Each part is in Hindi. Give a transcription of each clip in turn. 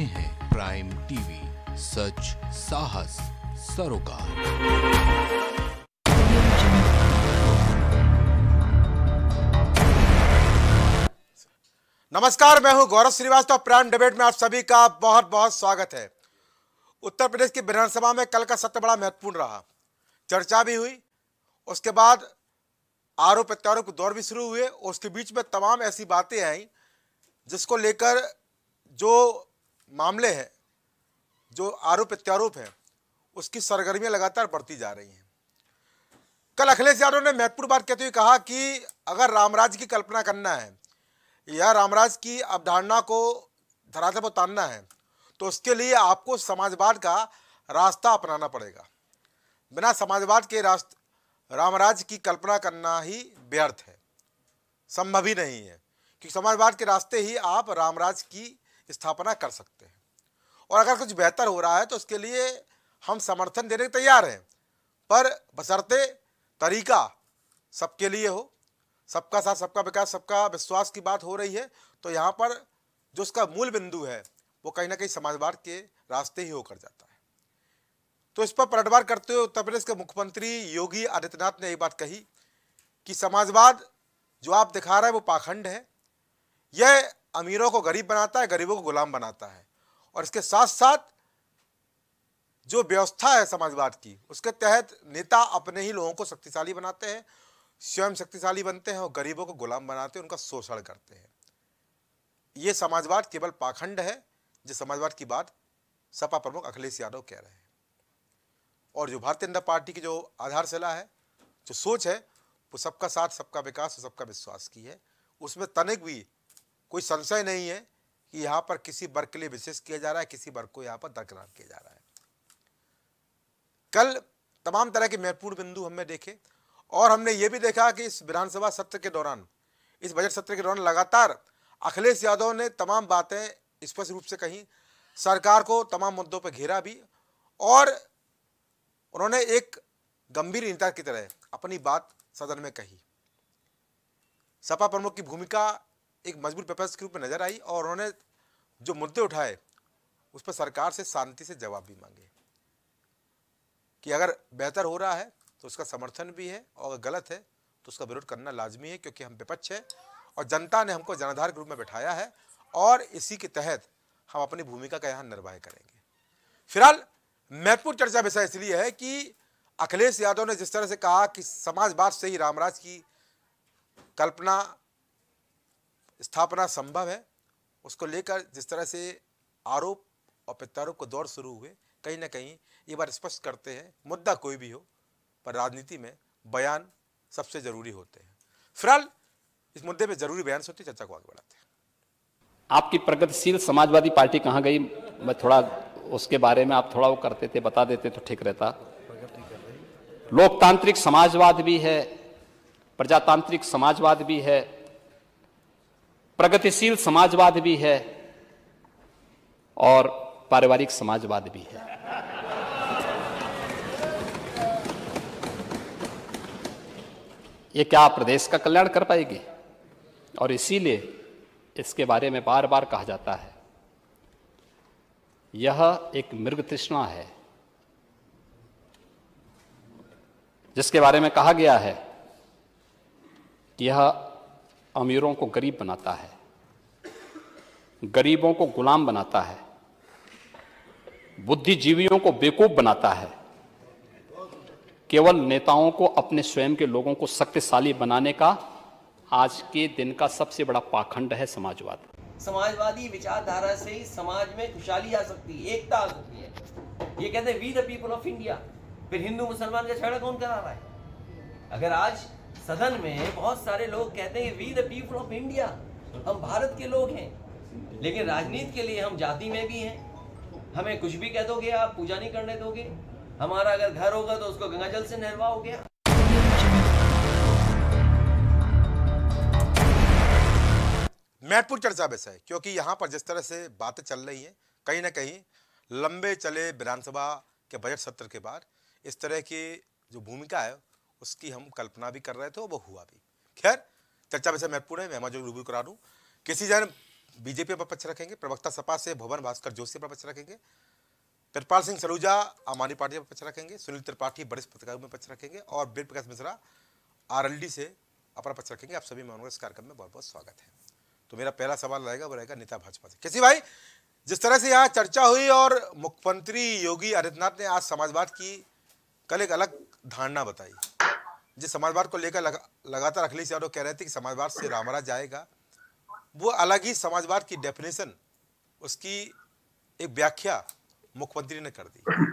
रहे हैं प्राइम टीवी, सच साहस सरोकार। नमस्कार, मैं हूं गौरव श्रीवास्तव। प्राइम डिबेट में आप सभी का बहुत बहुत स्वागत है। उत्तर प्रदेश की विधानसभा में कल का सत्र बड़ा महत्वपूर्ण रहा। चर्चा भी हुई, उसके बाद आरोप प्रत्यारोप के दौर भी शुरू हुए। उसके बीच में तमाम ऐसी बातें आई जिसको लेकर जो मामले हैं, जो आरोप प्रत्यारोप हैं, उसकी सरगर्मियां लगातार बढ़ती जा रही हैं। कल अखिलेश यादव ने महत्वपूर्ण बात कहते हुए कहा कि अगर रामराज की कल्पना करना है या रामराज की अवधारणा को धरातल पर उतारना है तो उसके लिए आपको समाजवाद का रास्ता अपनाना पड़ेगा। बिना समाजवाद के रामराज की कल्पना करना ही व्यर्थ है, संभव ही नहीं है, क्योंकि समाजवाद के रास्ते ही आप रामराज की स्थापना कर सकते हैं। और अगर कुछ बेहतर हो रहा है तो उसके लिए हम समर्थन देने के तैयार हैं, पर बशर्ते तरीका सबके लिए हो। सबका साथ, सबका विकास, सबका विश्वास की बात हो रही है तो यहाँ पर जो उसका मूल बिंदु है वो कहीं ना कहीं समाजवाद के रास्ते ही होकर जाता है। तो इस पर पलटवार करते हुए उत्तर प्रदेश के मुख्यमंत्री योगी आदित्यनाथ ने एक बात कही कि समाजवाद जो आप दिखा रहे हैं वो पाखंड है। यह अमीरों को गरीब बनाता है, गरीबों को गुलाम बनाता है। और इसके साथ साथ जो व्यवस्था है समाजवाद की, उसके तहत नेता अपने ही लोगों को शक्तिशाली बनाते हैं, स्वयं शक्तिशाली बनते हैं और गरीबों को गुलाम बनाते हैं, उनका शोषण करते हैं। ये समाजवाद केवल पाखंड है, जिस समाजवाद की बात सपा प्रमुख अखिलेश यादव कह रहे हैं। और जो भारतीय जनता पार्टी की जो आधारशिला है, जो सोच है, वो सबका साथ, सबका विकास और सबका विश्वास की है। उसमें तनिक भी कोई संशय नहीं है कि यहाँ पर किसी वर्ग के लिए विशेष किया जा रहा है, किसी वर्ग को यहाँ पर दरकिनार किया जा रहा है। कल तमाम तरह के महत्वपूर्ण बिंदु हमने देखे और हमने ये भी देखा कि इस विधानसभा सत्र के दौरान, इस बजट सत्र के दौरान लगातार अखिलेश यादव ने तमाम बातें स्पष्ट रूप से कही, सरकार को तमाम मुद्दों पर घेरा भी और उन्होंने एक गंभीर नेता की तरह अपनी बात सदन में कही। सपा प्रमुख की भूमिका एक मजबूत विपक्ष के रूप में नजर आई और उन्होंने जो मुद्दे उठाए उस पर सरकार से शांति से जवाब भी मांगे कि अगर बेहतर हो रहा है तो उसका समर्थन भी है और अगर गलत है तो उसका विरोध करना लाजमी है, क्योंकि हम विपक्ष है और जनता ने हमको जनाधार के रूप में बैठाया है और इसी के तहत हम अपनी भूमिका का यहाँ निर्वाह करेंगे। फिलहाल महत्वपूर्ण चर्चा विषय इसलिए है कि अखिलेश यादव ने जिस तरह से कहा कि समाजवाद से ही रामराज की कल्पना स्थापना संभव है, उसको लेकर जिस तरह से आरोप और प्रत्यारोप को दौर शुरू हुए, कहीं ना कहीं ये बात स्पष्ट करते हैं मुद्दा कोई भी हो पर राजनीति में बयान सबसे जरूरी होते हैं। फिलहाल इस मुद्दे पे जरूरी बयान से चर्चा को आगे बढ़ाते हैं। आपकी प्रगतिशील समाजवादी पार्टी कहाँ गई? मैं थोड़ा उसके बारे में आप थोड़ा वो करते थे, बता देते तो ठीक रहता। लोकतांत्रिक समाजवाद भी है, प्रजातांत्रिक समाजवाद भी है, प्रगतिशील समाजवाद भी है और पारिवारिक समाजवाद भी है। ये क्या प्रदेश का कल्याण कर पाएगी? और इसीलिए इसके बारे में बार बार कहा जाता है यह एक मृग तृष्णा है, जिसके बारे में कहा गया है कि यह अमीरों को गरीब बनाता है, गरीबों को गुलाम बनाता है, बुद्धिजीवियों को बेवकूफ बनाता है, केवल नेताओं को अपने स्वयं के लोगों को शक्तिशाली बनाने का आज के दिन का सबसे बड़ा पाखंड है समाजवाद। समाजवादी विचारधारा से ही समाज में खुशहाली आ सकती है, एकता आ सकती है। ये कहते हैं we the people of India, फिर हिंदू मुसलमान का झगड़ा कौन करा रहा है? अगर आज सदन में बहुत सारे लोग कहते हैं we the people of India, हम भारत के लोग हैं, लेकिन राजनीति के लिए हम जाति में भी हैं। हमें कुछ भी कह दोगे, आप पूजा नहीं करने दोगे, हमारा अगर घर होगा तो उसको गंगा जल से नहलवा हो गया। महत्वपूर्ण चर्चा विषय, क्योंकि यहाँ पर जिस तरह से बातें चल रही हैं, कहीं ना कहीं लंबे चले विधानसभा के बजट सत्र के बाद इस तरह की जो भूमिका है उसकी हम कल्पना भी कर रहे थे और वो हुआ भी। खैर, चर्चा विषय महत्वपूर्ण है, मैं जो रिव्यू करा दूँ। किसी जन बीजेपी पर पक्ष रखेंगे, प्रवक्ता सपा से भुवन भास्कर जोशी पर पक्ष रखेंगे, कृपाल सिंह सलूजा आम आदमी पार्टी पर पक्ष रखेंगे, सुनील त्रिपाठी वरिष्ठ पत्रकारों में पक्ष रखेंगे और वेद प्रकाश मिश्रा आरएलडी से अपना पक्ष रखेंगे। आप सभी मेहमानों का इस कार्यक्रम में बहुत बहुत स्वागत है। तो मेरा पहला सवाल रहेगा वो रहेगा नेता भाजपा से। केसी भाई, जिस तरह से यहाँ चर्चा हुई और मुख्यमंत्री योगी आदित्यनाथ ने आज समाजवाद की कल एक अलग धारणा बताई, जिस समाजवाद को लेकर लगातार अखिलेश यादव कह रहे थे कि समाजवाद से रामराज जाएगा, वो अलग ही समाजवाद की डेफिनेशन, उसकी एक व्याख्या मुख्यमंत्री ने कर दी।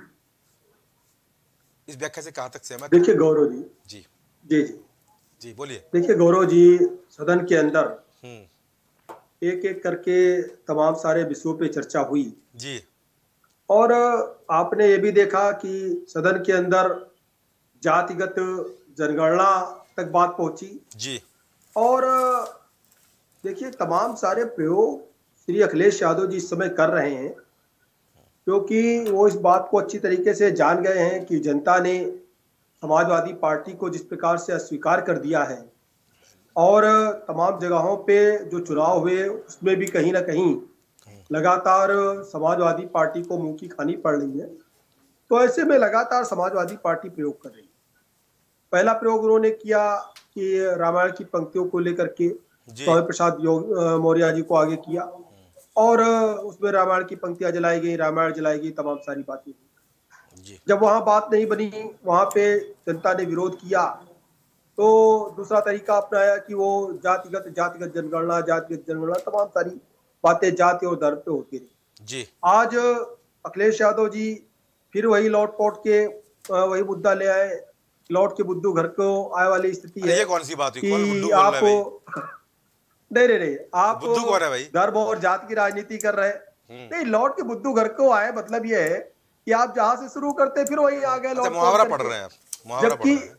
इस व्याख्या से कहां तक सहमत? देखिए गौरव जी, जी जी जी जी बोलिए। देखिए गौरव जी, सदन के अंदर एक एक करके तमाम सारे विषयों पे चर्चा हुई जी, और आपने ये भी देखा कि सदन के अंदर जातिगत जनगणना तक बात पहुंची जी, और देखिए तमाम सारे प्रयोग श्री अखिलेश यादव जी इस समय कर रहे हैं, क्योंकि वो इस बात को अच्छी तरीके से जान गए हैं कि जनता ने समाजवादी पार्टी को जिस प्रकार से अस्वीकार कर दिया है और तमाम जगहों पे जो चुनाव हुए उसमें भी कहीं ना कहीं लगातार समाजवादी पार्टी को मुंह की खानी पड़ रही है। तो ऐसे में लगातार समाजवादी पार्टी प्रयोग कर रही है। पहला प्रयोग उन्होंने किया कि रामायण की पंक्तियों को लेकर के स्वामी प्रसाद मौर्य जी को आगे किया और उसमें रामायण की पंक्तियां जलाई गई, रामायण जलाई गई, तमाम सारी बातें। जब वहां बात नहीं बनी, वहां पे जनता ने विरोध किया, तो दूसरा तरीका अपनाया कि वो जातिगत जनगणना तमाम सारी बातें जाति और धर्म पे होती रही जी। आज अखिलेश यादव जी फिर वही लौट पोट के वही मुद्दा ले आए, लौट के बुद्धू घर को आए वाली स्थिति है। ये कौन सी बात हुई? कि आपको नहीं आप धर्म और जाति की राजनीति कर रहे हैं। नहीं, लौट के बुद्धू घर को आए मतलब ये है कि आप जहां से शुरू करते फिर वही आ गए, लौट मुहावरा पढ़ रहे हैं।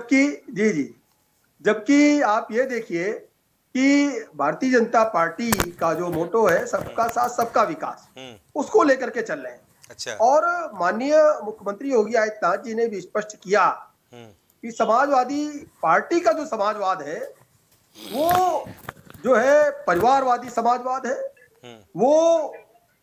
जबकि आप ये देखिए कि भारतीय जनता पार्टी का जो मोटो है सबका साथ सबका विकास, उसको लेकर के चल रहे हैं। अच्छा। और माननीय मुख्यमंत्री योगी आदित्यनाथ जी ने भी स्पष्ट किया कि समाजवादी पार्टी का जो समाजवाद है वो जो है परिवारवादी समाजवाद है, वो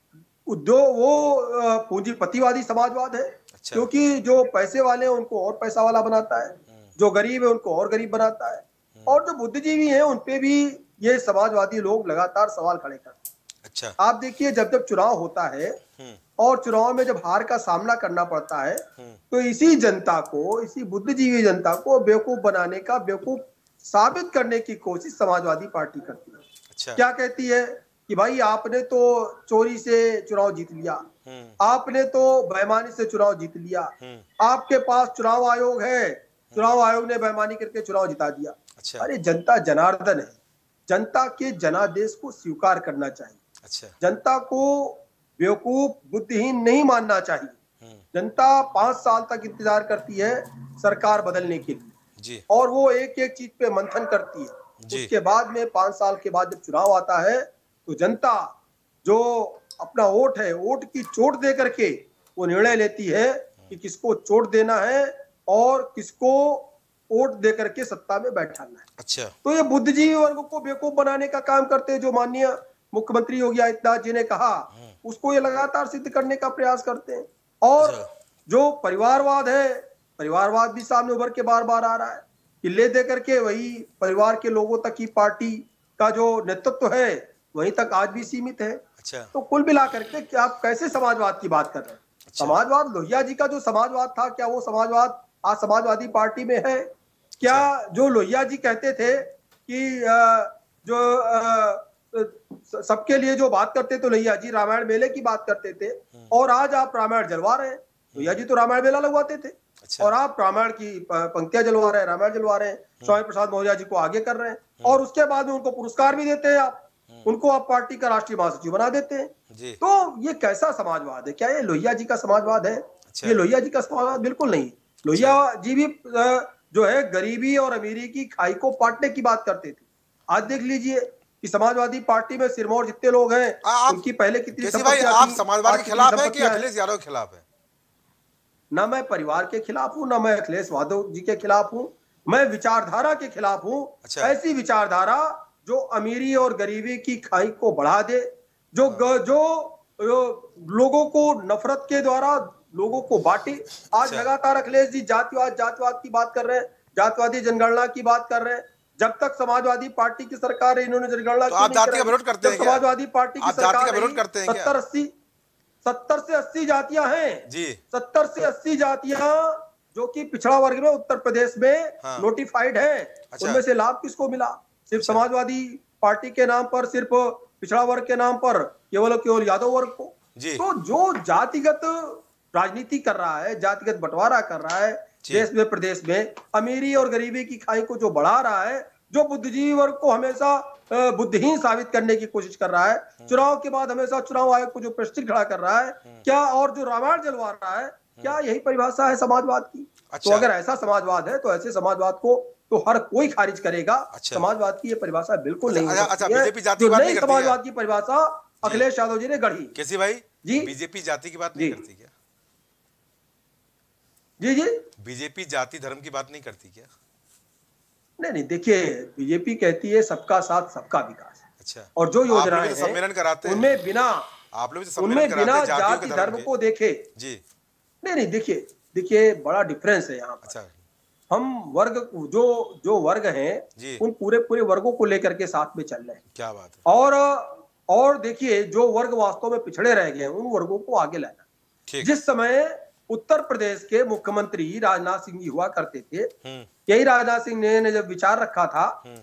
पूंजीपतिवादी समाजवाद है। अच्छा। क्योंकि जो पैसे वाले हैं उनको और पैसा वाला बनाता है, जो गरीब है उनको और गरीब बनाता है, और जो बुद्धिजीवी हैं उनपे भी ये समाजवादी लोग लगातार सवाल खड़े करते हैं। अच्छा। आप देखिए जब जब चुनाव होता है और चुनाव में जब हार का सामना करना पड़ता है तो इसी जनता को, इसी बुद्धिजीवी जनता को बेवकूफ बनाने का, बेवकूफ साबित करने की कोशिश समाजवादी पार्टी करती है। अच्छा। क्या कहती है कि भाई आपने तो चोरी से चुनाव जीत लिया, आपने तो बेईमानी से चुनाव जीत लिया, आपके पास चुनाव आयोग है, चुनाव आयोग ने बेईमानी करके चुनाव जिता दिया। अच्छा। अरे जनता जनार्दन है, जनता के जनादेश को स्वीकार करना चाहिए। अच्छा। जनता को बेवकूफ बुद्धिहीन नहीं मानना चाहिए। जनता 5 साल तक इंतजार करती है सरकार बदलने के लिए जी। और वो एक एक चीज पे मंथन करती है जी। उसके बाद में 5 साल के बाद जब चुनाव आता है तो जनता जो अपना वोट है, वोट की चोट दे करके वो निर्णय लेती है कि किसको चोट देना है और किसको वोट दे करके सत्ता में बैठाना है। अच्छा। तो ये बुद्धिजीवी वर्ग को बेवकूफ बनाने का काम करते हैं, जो माननीय मुख्यमंत्री योगी आदित्यनाथ जी ने कहा उसको ये लगातार सिद्ध करने का प्रयास करते हैं। और जो परिवारवाद है, परिवारवाद भी सामने उभर के बार बार आ रहा है, किले दे करके वही परिवार के लोगों तक ही पार्टी का जो नेतृत्व है वहीं तक आज भी सीमित है। अच्छा। तो कुल मिला करके क्या आप कैसे समाजवाद की बात कर रहे हैं? अच्छा। समाजवाद, लोहिया जी का जो समाजवाद था, क्या वो समाजवाद आज समाजवादी पार्टी में है? क्या जो लोहिया जी कहते थे कि सबके लिए जो बात करते थे लोहिया जी, रामायण मेले की बात करते थे, और आज आप रामायण जलवा रहे हैं। लोहिया जी तो रामायण मेला लगवाते थे। अच्छा। और आप रामायण की पंक्तियां जलवा रहे हैं, रामायण जलवा रहे हैं, स्वामी प्रसाद मौर्य जी को आगे कर रहे हैं, और उसके बाद में उनको पुरस्कार भी देते हैं, आप उनको आप पार्टी का राष्ट्रीय महासचिव बना देते हैं जी। तो ये कैसा समाजवाद है? क्या ये लोहिया जी का समाजवाद है? अच्छा। ये लोहिया जी का समाजवाद बिल्कुल नहीं। लोहिया जी भी जो है गरीबी और अमीरी की खाई को पाटने की बात करते थे। आज देख लीजिए कि समाजवादी पार्टी में सिरमौर जितने लोग हैं उनकी पहले कितनी भाई, आप समाजवाद के खिलाफ है कि अखिलेश यादव के खिलाफ है? ना मैं परिवार के खिलाफ हूँ, ना मैं अखिलेश यादव जी के खिलाफ हूँ, मैं विचारधारा के खिलाफ हूँ। अच्छा। ऐसी विचारधारा जो अमीरी और गरीबी की खाई को बढ़ा दे, जो लोगों को नफरत के द्वारा लोगों को बांटे। आज लगातार अखिलेश जी जातिवाद की बात कर रहे हैं, जातिवादी जनगणना की बात कर रहे हैं। जब तक समाजवादी पार्टी की सरकार है, इन्होंने जनगणना तो आप जाति का विरोध करते हैं? समाजवादी पार्टी की सरकार विरोध करते हैं? 70 से 80 जातियां हैं जी, 70 से 80 जातियां जो कि पिछड़ा वर्ग में उत्तर प्रदेश में नोटिफाइड है। उनमें से लाभ किसको मिला? सिर्फ समाजवादी पार्टी के नाम पर, सिर्फ पिछड़ा वर्ग के नाम पर, केवल यादव वर्ग को। तो जो जातिगत राजनीति कर रहा है, जातिगत बंटवारा कर रहा है देश में, प्रदेश में, अमीरी और गरीबी की खाई को जो बढ़ा रहा है, जो बुद्धिजीवी वर्ग को हमेशा बुद्धिहीन साबित करने की कोशिश कर रहा है, चुनाव के बाद हमेशा चुनाव आयोग को जो प्रश्न खड़ा कर रहा है क्या, और जो रामायण जलवा रहा है, क्या यही परिभाषा है समाजवाद की? तो अगर ऐसा समाजवाद है तो ऐसे समाजवाद को तो हर कोई खारिज करेगा। समाजवाद की ये परिभाषा बिल्कुल नहीं है। समाजवाद की परिभाषा अखिलेश यादव जी ने गढ़ी। कैसी भाई जी? बीजेपी जाति की बात नहीं करती क्या? जी बीजेपी जाति धर्म की बात नहीं करती क्या? नहीं, देखिए, बीजेपी कहती है सबका साथ सबका विकास। अच्छा, और जो योजनाएं सम्मेलन कराते हैं उनमें बिना जाति धर्म को देखे जी। नहीं, देखिए बड़ा डिफरेंस है यहाँ पर। अच्छा, हम वर्ग जो वर्ग हैं उन पूरे वर्गों को लेकर के साथ में चल रहे हैं। क्या बात है। और देखिए, जो वर्ग वास्तव में पिछड़े रह गए हैं उन वर्गों को आगे लाना। जिस समय उत्तर प्रदेश के मुख्यमंत्री राजनाथ सिंह जी हुआ करते थे, यही राजनाथ सिंह ने जब विचार रखा था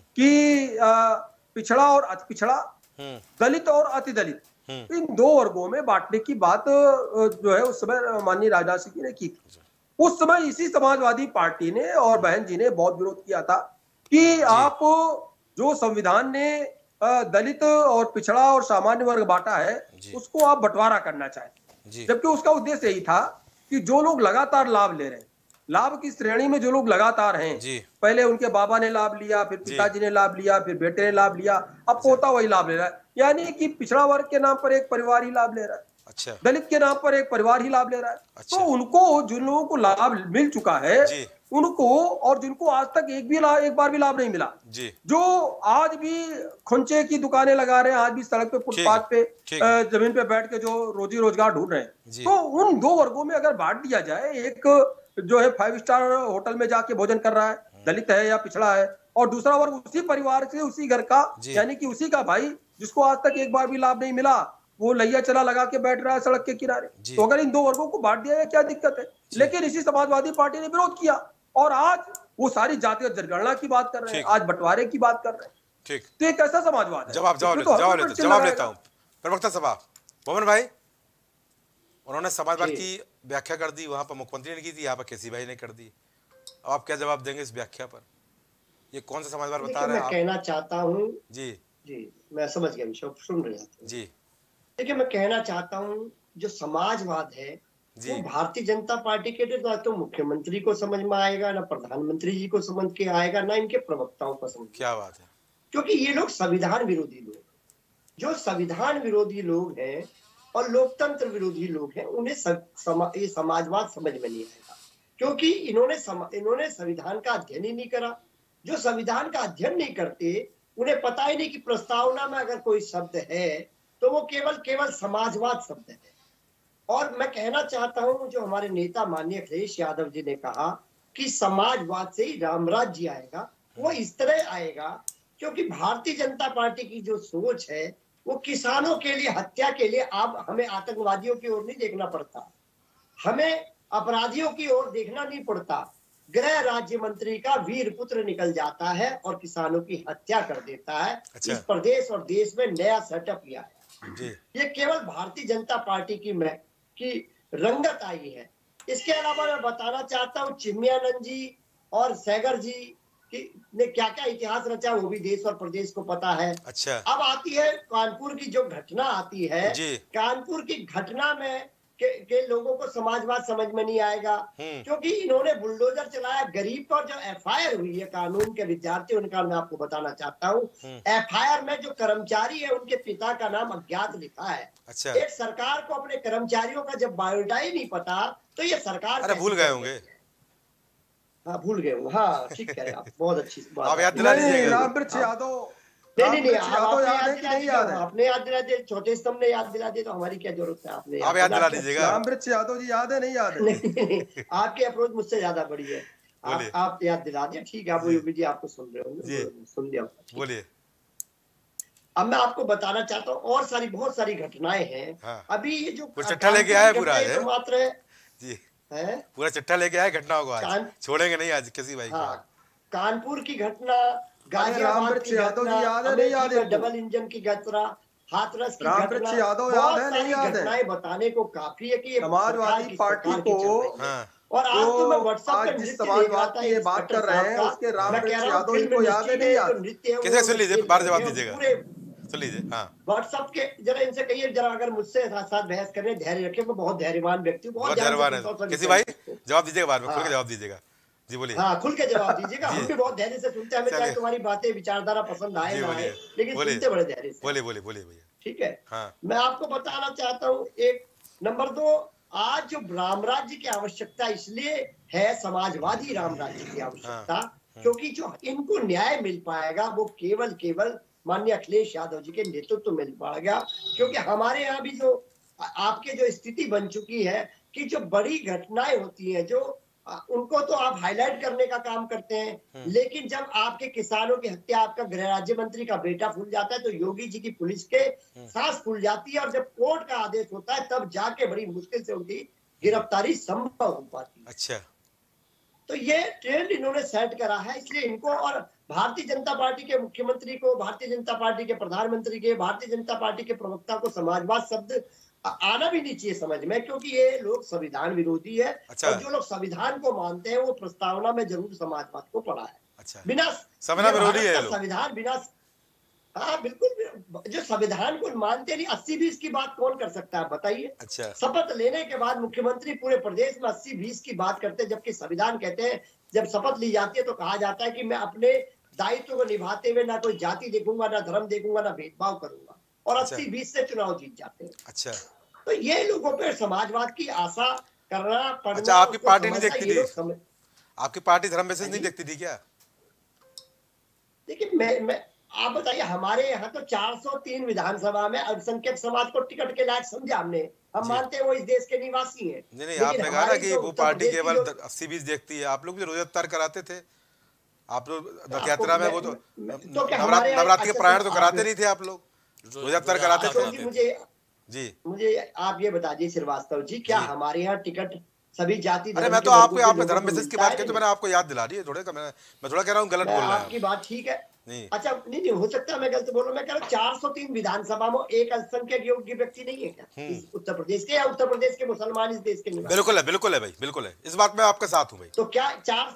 कि पिछड़ा और अति पिछड़ा, दलित और अति दलित, इन दो वर्गों में बांटने की बात जो है उस समय माननीय राजनाथ सिंह जी ने की थी। उस समय इसी समाजवादी पार्टी ने और बहन जी ने बहुत विरोध किया था कि आप जो संविधान ने दलित और पिछड़ा और सामान्य वर्ग बांटा है उसको आप बंटवारा करना चाहते, जबकि उसका उद्देश्य यही था कि जो लोग लगातार लाभ ले रहे हैं, लाभ की श्रेणी में जो लोग लगातार हैं, पहले उनके बाबा ने लाभ लिया, फिर पिताजी ने लाभ लिया, फिर बेटे ने लाभ लिया, अब पोता वही लाभ ले रहा है। यानी कि पिछड़ा वर्ग के नाम पर एक परिवार ही लाभ ले रहा है, अच्छा, दलित के नाम पर एक परिवार ही लाभ ले रहा है। अच्छा। तो उनको, जिन लोगों को लाभ मिल चुका है उनको, और जिनको आज तक एक बार भी लाभ नहीं मिला, जो आज भी खुंचे की दुकानें लगा रहे हैं, आज भी सड़क पे, फुटपाथ पे, जमीन पे बैठ के जो रोजी रोजगार ढूंढ रहे हैं, तो उन दो वर्गों में अगर बांट दिया जाए, एक जो है 5 स्टार होटल में जाके भोजन कर रहा है, दलित है या पिछड़ा है, और दूसरा वर्ग उसी परिवार से, उसी घर का, यानी कि उसी का भाई, जिसको आज तक एक बार भी लाभ नहीं मिला, वो लैया चला लगा के बैठ रहा है सड़क के किनारे। तो अगर इन दो वर्गों को बांट दिया जाए क्या दिक्कत है? लेकिन इसी समाजवादी पार्टी ने विरोध किया और आज वो सारी जातिगत जनगणना की बात कर रहे हैं, आज बंटवारे की बात कर रहे हैं। ठीक, तो ये कैसा समाजवाद है? जवाब लेता हूँ प्रवक्ता सभा पवन भाई। उन्होंने समाजवाद की व्याख्या कर दी, वहां पर मुख्यमंत्री ने की थी, यहाँ पर केसी भाई ने कर दी। अब आप क्या जवाब देंगे इस व्याख्या पर? ये कौन सा समाजवाद बता रहे हैं? मैं कहना चाहता हूँ जी, मैं समझ गया, सुन रहे हैं जी। देखिए, मैं कहना चाहता हूँ जो समाजवाद है वो भारतीय जनता पार्टी के लिए ना तो मुख्यमंत्री को समझ में आएगा, ना प्रधानमंत्री जी को समझ के आएगा, ना इनके प्रवक्ताओं को समझ। क्या बात है? क्योंकि ये लोग संविधान विरोधी लोग, जो संविधान विरोधी लोग हैं और लोकतंत्र विरोधी लोग हैं, उन्हें ये समाजवाद समझ में नहीं आएगा, क्योंकि इन्होंने संविधान का अध्ययन ही नहीं करा। जो संविधान का अध्ययन नहीं करते, उन्हें पता ही नहीं कि प्रस्तावना में अगर कोई शब्द है तो वो केवल समाजवाद शब्द है। और मैं कहना चाहता हूं, जो हमारे नेता माननीय अखिलेश यादव जी ने कहा कि समाजवाद से ही रामराज्य आएगा, वो इस तरह आएगा क्योंकि भारतीय जनता पार्टी की जो सोच है वो किसानों के लिए, हत्या के लिए, अब हमें आतंकवादियों की ओर नहीं देखना पड़ता, हमें अपराधियों की ओर देखना नहीं पड़ता। गृह राज्य मंत्री का वीर पुत्र निकल जाता है और किसानों की हत्या कर देता है। अच्छा। इस प्रदेश और देश में नया सेटअप लिया है। ये केवल भारतीय जनता पार्टी की रंगत आई है। इसके अलावा मैं बताना चाहता हूँ, चिन्मयानंद जी और सैगर जी ने क्या क्या इतिहास रचा वो भी देश और प्रदेश को पता है। अच्छा। अब आती है कानपुर की जो घटना आती है, कानपुर की घटना में के लोगों को समाजवाद समझ में नहीं आएगा, क्योंकि इन्होंने बुलडोजर चलाया। गरीब पर जो एफआईआर हुई है कानून के विद्यार्थी, उनका मैं आपको बताना चाहता हूँ, एफआईआर में जो कर्मचारी है उनके पिता का नाम अज्ञात लिखा है। अच्छा। एक सरकार को अपने कर्मचारियों का जब बायोडाटा ही नहीं पता तो ये सरकार भूल गए होंगे। हाँ, भूल गए होंगे। हाँ, ठीक है, आप बहुत अच्छी बात। आप याद दिला दीजिएगा। रामवृक्ष यादव नहीं, यादव याद है कि नहीं याद है? आपने याद दिला दिया, छोटे स्तंभ ने याद दिला दिया, तो हमारी क्या जरूरत है? आपने आप याद दिला दीजिएगा। रामवृक्ष यादव जी याद है नहीं याद है? नहीं, आपकी अप्रोच मुझसे ज्यादा बड़ी है। आप याद दिला दिया, ठीक है। आप यूपी जी आपको सुन रहे होंगे, सुन लिया। बोलिए। अब मैं आपको बताना चाहता हूँ, और बहुत सारी घटनाएं हैं। हाँ। अभी ये जो चिट्ठा लेके आया पूरा है मात्र जी है, पूरा चिट्ठा लेके आए घटनाओं को, आज छोड़ेंगे नहीं आज किसी भाई को। कानपुर की घटना, गाजियाबाद रामवृक्ष की यादव घटना, जी याद है नहीं याद है? डबल इंजन की घटना, हाथरस की रामवृक्ष घटना, यादव याद है नहीं याद है? घटनाएं बताने को काफी है कि ये समाजवादी पार्टी को, और आज तो मैं व्हाट्सएप आज जिस समाजवाद की ये बात कर रहे हैं उसके रामवृक्ष यादव जी को याद है नहीं याद? किसे सुन लीजिए, बार जवाब दीजिएगा, सुन लीजिए। हाँ, व्हाट्सएप के जरा इनसे कहिए, जरा अगर मुझसे साथ बहस करने धैर्य रखे, मैं बहुत धैर्यवान व्यक्ति हूँ, बहुत धैर्यवान है। किसी भाई जवाब दीजिएगा, बाद में खुल के जवाब दीजिएगा। जी बोलिए। हाँ, खुल के जवाब दीजिएगा। हम भी बहुत धैर्य से सुनते हैं, हमें चाहे तुम्हारी बातें विचारधारा पसंद आए ना आए, लेकिन सुनते बड़े धैर्य से। बोलिए बोलिए बोलिए भैया। ठीक है। हाँ। मैं आपको बताना चाहता हूँ, एक नंबर 2, आज जो राम राज्य की आवश्यकता इसलिए है, समाजवादी राम राज्य की आवश्यकता, क्योंकि जो इनको न्याय मिल पाएगा वो केवल माननीय अखिलेश यादव जी के नेतृत्व मिल पाएगा। क्योंकि हमारे यहाँ भी जो आपके जो स्थिति बन चुकी है कि जो बड़ी घटनाएं होती हैं, जो उनको तो आप हाईलाइट करने का काम करते हैं, लेकिन जब आपके किसानों की हत्या, आपका गृह राज्य मंत्री का बेटा फूल जाता है, तो योगी जी की पुलिस के सांस फूल जाती है, और जब कोर्ट का आदेश होता है तब जाके बड़ी मुश्किल से उनकी गिरफ्तारी संभव हो पाती है। अच्छा, तो ये ट्रेंड इन्होंने सेट करा है, इसलिए इनको, और भारतीय जनता पार्टी के मुख्यमंत्री को, भारतीय जनता पार्टी के प्रधानमंत्री के, भारतीय जनता पार्टी के प्रवक्ता को समाजवाद शब्द आना भी नहीं चाहिए समझ में, क्योंकि ये लोग संविधान विरोधी है। अच्छा। और जो लोग संविधान को मानते हैं वो प्रस्तावना में जरूर समाजवाद को पढ़ा है। अच्छा। बिना संविधान विरोधी है संविधान बिना, हाँ बिल्कुल, जो संविधान को मानते नहीं, 80-20 की बात कौन कर सकता है बताइए? अच्छा। शपथ लेने के बाद मुख्यमंत्री पूरे प्रदेश में 80-20 की बात करते हैं, जबकि संविधान कहते हैं जब शपथ ली जाती है तो कहा जाता है कि मैं अपने दायित्व को निभाते हुए ना कोई जाति देखूंगा, ना धर्म देखूंगा, ना भेदभाव करूंगा, और 80-20 से चुनाव जीत जाते हैं। अच्छा। तो ये लोगों पे समाजवाद की आशा करना पड़ना। अच्छा, आपकी पार्टी नहीं देखती थी? आपकी पार्टी धर्म मैसेज नहीं देखती थी क्या? देखिए, मैं आप बताइए, हमारे यहाँ तो 403 विधानसभा में अल्पसंख्यक समाज को टिकट के लायक समझा हमने। हम मानते हैं वो इस देश के निवासी हैं। नहीं, आपने कहा ना कि वो पार्टी केवल 80-20 देखती है। आप लोग भी रोजा इफ्तार कराते थे, आप लोग रथ यात्रा में, वो तो नवरात्रि के प्रायण तो कराते नहीं थे आप लोग, रोजा इफ्तार कराते थे। मुझे आप ये बता दीजिए श्रीवास्तव जी, क्या हमारे यहाँ टिकट सभी जाति? अरे मैं तो आपको, आपने धर्म मैसेज की बात की तो मैंने आपको याद दिला दी है। मैं थोड़ा कह रहा हूँ गलत बोल रहा हूँ। आपकी बात ठीक है। अच्छा, नहीं हो सकता मैं गलत बोल रहा हूँ। मैं कह रहा हूँ 403 विधानसभा में एक अल्पसंख्यक योग्य व्यक्ति नहीं है क्या उत्तर प्रदेश के, या उत्तर प्रदेश के मुसलमान इस देश के निवासी? बिल्कुल है भाई, बिल्कुल है, इस बात में आपके साथ हूँ भाई। तो क्या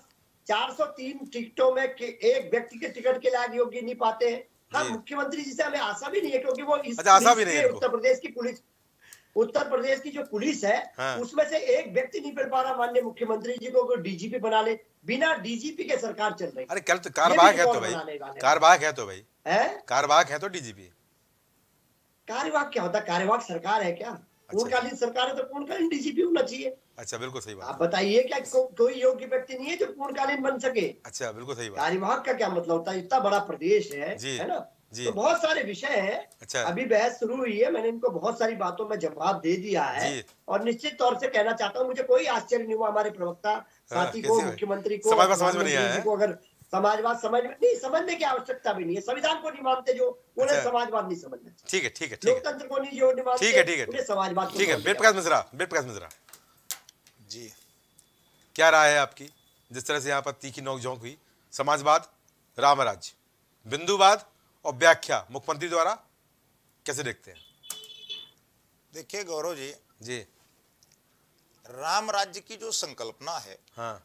403 टिकटों में एक व्यक्ति के टिकट के लायक योग्य नहीं पाते हैं? हाँ, मुख्यमंत्री जी से हमें आशा भी नहीं है, क्योंकि वो उत्तर प्रदेश की पुलिस, उत्तर प्रदेश की जो पुलिस है, उसमें से एक व्यक्ति नहीं मिल पा रहा माननीय मुख्यमंत्री जी को डीजीपी बना ले। बिना डीजीपी के सरकार चल रही। अरे कल तो कार्यवाहक है तो भाई, कार्यवाहक है तो भाई, कार्यवाहक है तो डीजीपी। कार्यवाहक क्या होता है? कार्यवाहक सरकार है क्या? पूर्णकालीन सरकार है तो पूर्णकालीन डीजीपी होना चाहिए। अच्छा, बिल्कुल सही बात। आप बताइए, क्या कोई योग्य व्यक्ति नहीं है जो पूर्णकालीन बन सके? अच्छा, बिल्कुल सही बात। कार्यवाहक का क्या मतलब होता है? इतना बड़ा प्रदेश है ना, तो बहुत सारे विषय हैं। अच्छा। अभी बहस शुरू हुई है, मैंने इनको बहुत सारी बातों में जवाब दे दिया है, और निश्चित तौर से कहना चाहता हूँ, मुझे कोई आश्चर्य नहीं हुआ हमारे प्रवक्ता साथी को, मुख्यमंत्री को, समझ में नहीं आया को अगर समाजवाद समझने की आवश्यकता भी नहीं है। संविधान को नहीं मानते जो, उन्हें समाजवाद नहीं समझना। ठीक है, लोकतंत्र को नहीं जो मानते, ठीक है, समाजवाद। ठीक है। वेदप्रकाश मिश्रा जी, क्या राय है आपकी? जिस तरह से यहाँ पर तीखी नोकझोंक हुई, समाजवाद, रामराज्य, बिंदुवाद और व्याख्या मुख्यमंत्री द्वारा, कैसे देखते हैं? देखिए गौरव जी, राम राज्य की जो संकल्पना है, हाँ,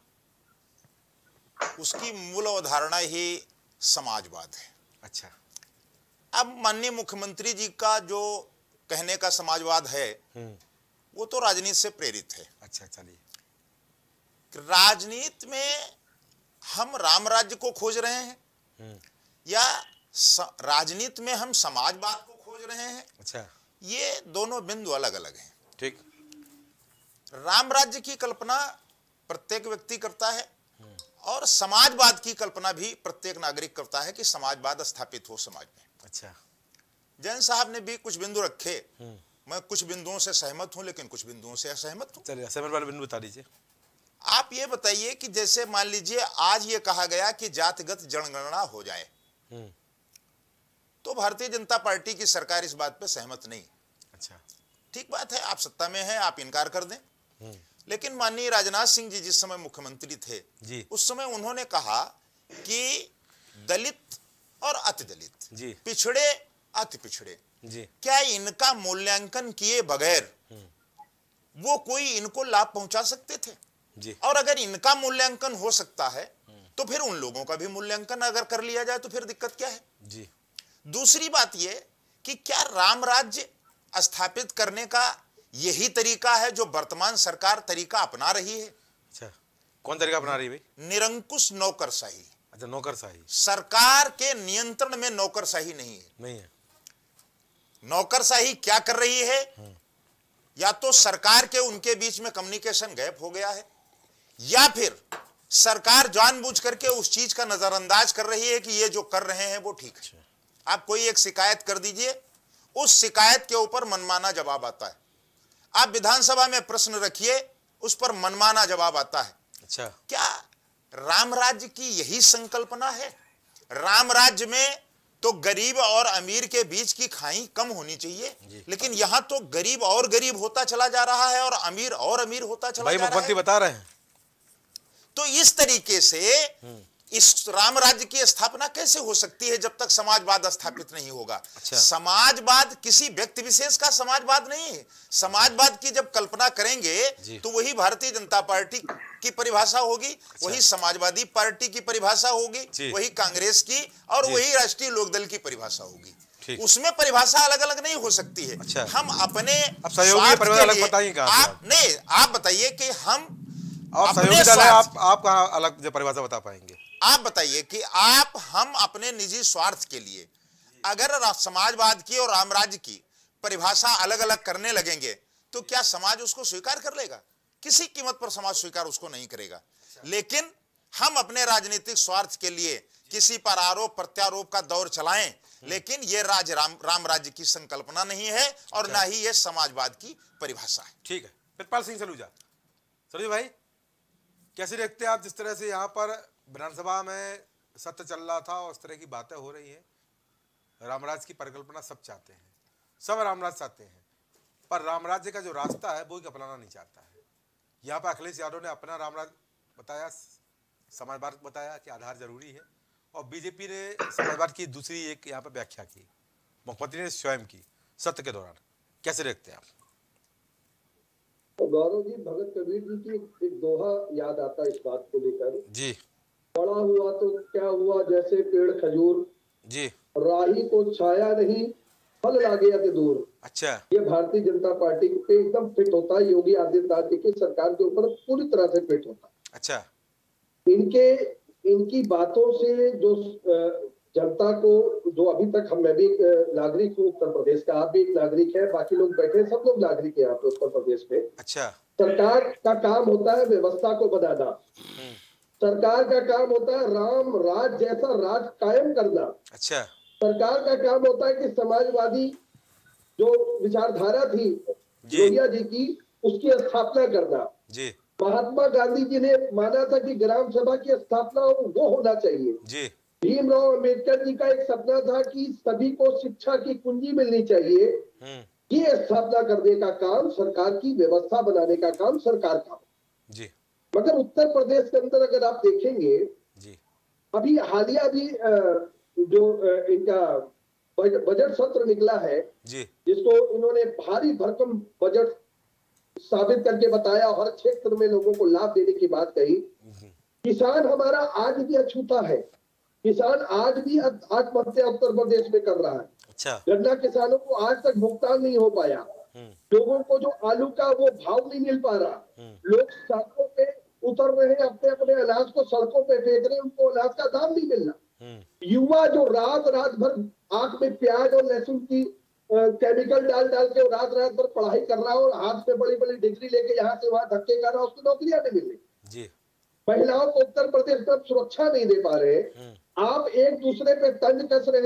उसकी मूल अवधारणा ही समाजवाद है। अच्छा। अब माननीय मुख्यमंत्री जी का जो कहने का समाजवाद है, वो तो राजनीति से प्रेरित है। अच्छा, चलिए। राजनीति में हम राम राज्य को खोज रहे हैं या राजनीति में हम समाजवाद को खोज रहे हैं? अच्छा। ये दोनों बिंदु अलग अलग हैं। ठीक। राम राज्य की कल्पना प्रत्येक व्यक्ति करता है, और समाजवाद की कल्पना भी प्रत्येक नागरिक करता है कि समाजवाद स्थापित हो समाज में। अच्छा, जैन साहब ने भी कुछ बिंदु रखे, मैं कुछ बिंदुओं से सहमत हूं लेकिन कुछ बिंदुओं से असहमत हूं। चलिए असहमत वाले बिंदु बता दीजिए। आप ये बताइए कि जैसे मान लीजिए आज ये कहा गया कि जातिगत जनगणना हो जाए, तो भारतीय जनता पार्टी की सरकार इस बात पे सहमत नहीं। अच्छा, ठीक बात है, आप सत्ता में हैं, आप इनकार कर दें, लेकिन माननीय राजनाथ सिंह जी जिस समय मुख्यमंत्री थे जी, उस समय उन्होंने कहा कि दलित और अति दलित जी, पिछड़े अति पिछड़े, जी, क्या इनका मूल्यांकन किए बगैर वो कोई इनको लाभ पहुंचा सकते थे? जी, और अगर इनका मूल्यांकन हो सकता है तो फिर उन लोगों का भी मूल्यांकन अगर कर लिया जाए तो फिर दिक्कत क्या है? जी। दूसरी बात यह कि क्या राम राज्य स्थापित करने का यही तरीका है जो वर्तमान सरकार तरीका अपना रही है? अच्छा, कौन तरीका अपना रही है भाई? निरंकुश नौकरशाही। अच्छा, नौकरशाही। सरकार के नियंत्रण में नौकरशाही नहीं है। नहीं है। नौकरशाही क्या कर रही है? या तो सरकार के उनके बीच में कम्युनिकेशन गैप हो गया है, या फिर सरकार जानबूझ करके उस चीज का नजरअंदाज कर रही है कि ये जो कर रहे हैं वो ठीक है। आप कोई एक शिकायत कर दीजिए, उस शिकायत के ऊपर मनमाना जवाब आता है। आप विधानसभा में प्रश्न रखिए, उस पर मनमाना जवाब आता है। अच्छा, क्या राम राज्य की यही संकल्पना है? राम राज्य में तो गरीब और अमीर के बीच की खाई कम होनी चाहिए, लेकिन यहां तो गरीब और गरीब होता चला जा रहा है और अमीर होता चला जा रहा है। मुख्यमंत्री बता रहे हैं। तो इस तरीके से इस राम राज्य की स्थापना कैसे हो सकती है जब तक समाजवाद स्थापित नहीं होगा? अच्छा। समाजवाद किसी व्यक्ति विशेष का समाजवाद नहीं है। समाजवाद की जब कल्पना करेंगे तो वही भारतीय जनता पार्टी की परिभाषा होगी, अच्छा। वही समाजवादी पार्टी की परिभाषा होगी, वही कांग्रेस की और वही राष्ट्रीय लोकदल की परिभाषा होगी। उसमें परिभाषा अलग अलग नहीं हो सकती है। अच्छा। हम अपने सहयोगी परिभाषा अलग बताइएगा। आप बताइए कि हम सहयोगी दल है, आप कहां अलग परिभाषा बता पाएंगे? आप बताइए कि हम अपने निजी स्वार्थ के लिए अगर समाजवाद की और राम राज्य की परिभाषा अलग अलग करने लगेंगे तो क्या समाज उसको स्वीकार कर लेगा? किसी कीमत पर समाज स्वीकार उसको नहीं करेगा। लेकिन हम अपने राजनीतिक स्वार्थ के लिए किसी पर आरोप प्रत्यारोप का दौर चलाएं, लेकिन यह राम राज्य की संकल्पना नहीं है और ना ही यह समाजवाद की परिभाषा है। ठीक है। प्रितपाल सिंह सलूजा, सलूजा भाई कैसे देखते हैं आप जिस तरह से यहाँ पर विधानसभा में सत्र चल रहा था और इस तरह की बातें हो रही हैं? रामराज की परिकल्पना सब चाहते हैं, सब रामराज चाहते हैं, पर रामराज्य का जो रास्ता है वो अपनाना नहीं चाहता है। यहाँ पर अखिलेश यादव ने अपना रामराज बताया, समाजवाद बताया कि आधार जरूरी है, और बीजेपी ने समाजवाद की दूसरी एक यहाँ पर व्याख्या की, मुख्यमंत्री ने स्वयं की सत्र के दौरान। कैसे देखते हैं आप? तो गौरव जी, भगत कबीर जी की एक दोहा याद आता है इस बात को लेकर जी। बड़ा हुआ तो क्या हुआ जैसे पेड़ खजूर, जी। राही को छाया नहीं फल लागे अति दूर। अच्छा। ये भारतीय जनता पार्टी पे एकदम फिट होता है, योगी आदित्यनाथ जी की सरकार के ऊपर पूरी तरह से फिट होता है। अच्छा। इनकी बातों से जो जनता को, जो अभी तक मैं भी नागरिक हूँ उत्तर प्रदेश का, आप भी एक नागरिक है, बाकी लोग बैठे सब लोग नागरिक है यहाँ पे उत्तर प्रदेश में। अच्छा। सरकार का काम होता है व्यवस्था को बनाना, सरकार का काम होता है राम राज जैसा राज कायम करना। अच्छा। सरकार का काम होता है कि समाजवादी जो विचारधारा थी लोहिया जी की, उसकी स्थापना करना। जी। महात्मा गांधी जी ने माना था कि ग्राम सभा की स्थापना वो होना चाहिए। जी। भीमराव अंबेडकर जी का एक सपना था कि सभी को शिक्षा की कुंजी मिलनी चाहिए। ये स्थापना करने का काम सरकार की व्यवस्था बनाने का काम सरकार का। जी। मगर उत्तर प्रदेश के अंदर अगर आप देखेंगे जी, अभी हालिया भी जो इनका बजट सत्र निकला है जी, जिसको इन्होंने भारी भरकम बजट साबित करके बताया, हर क्षेत्र में लोगों को लाभ देने की बात कही। किसान हमारा आज भी अछूता है, किसान आज भी आत्महत्या उत्तर प्रदेश में कर रहा है। अच्छा। गन्ना किसानों को आज तक भुगतान नहीं हो पाया, लोगों को जो आलू का वो भाव नहीं मिल पा रहा, लोग सड़कों पे उतर रहे हैं, अपने अपने अनाज को सड़कों पे फेंक रहे हैं, उनको अनाज का दाम नहीं मिल रहा। युवा जो रात भर आंख में प्याज और लहसुन की केमिकल डाल के रात भर पढ़ाई कर रहा है और हाथ में बड़ी बड़ी डिग्री लेके यहाँ से वहां धक्के कर रहा है, उसको नौकरियां नहीं मिल रही। महिलाओं को उत्तर प्रदेश में सुरक्षा नहीं दे पा रहे, आप एक दूसरे पे तंज कस रहे।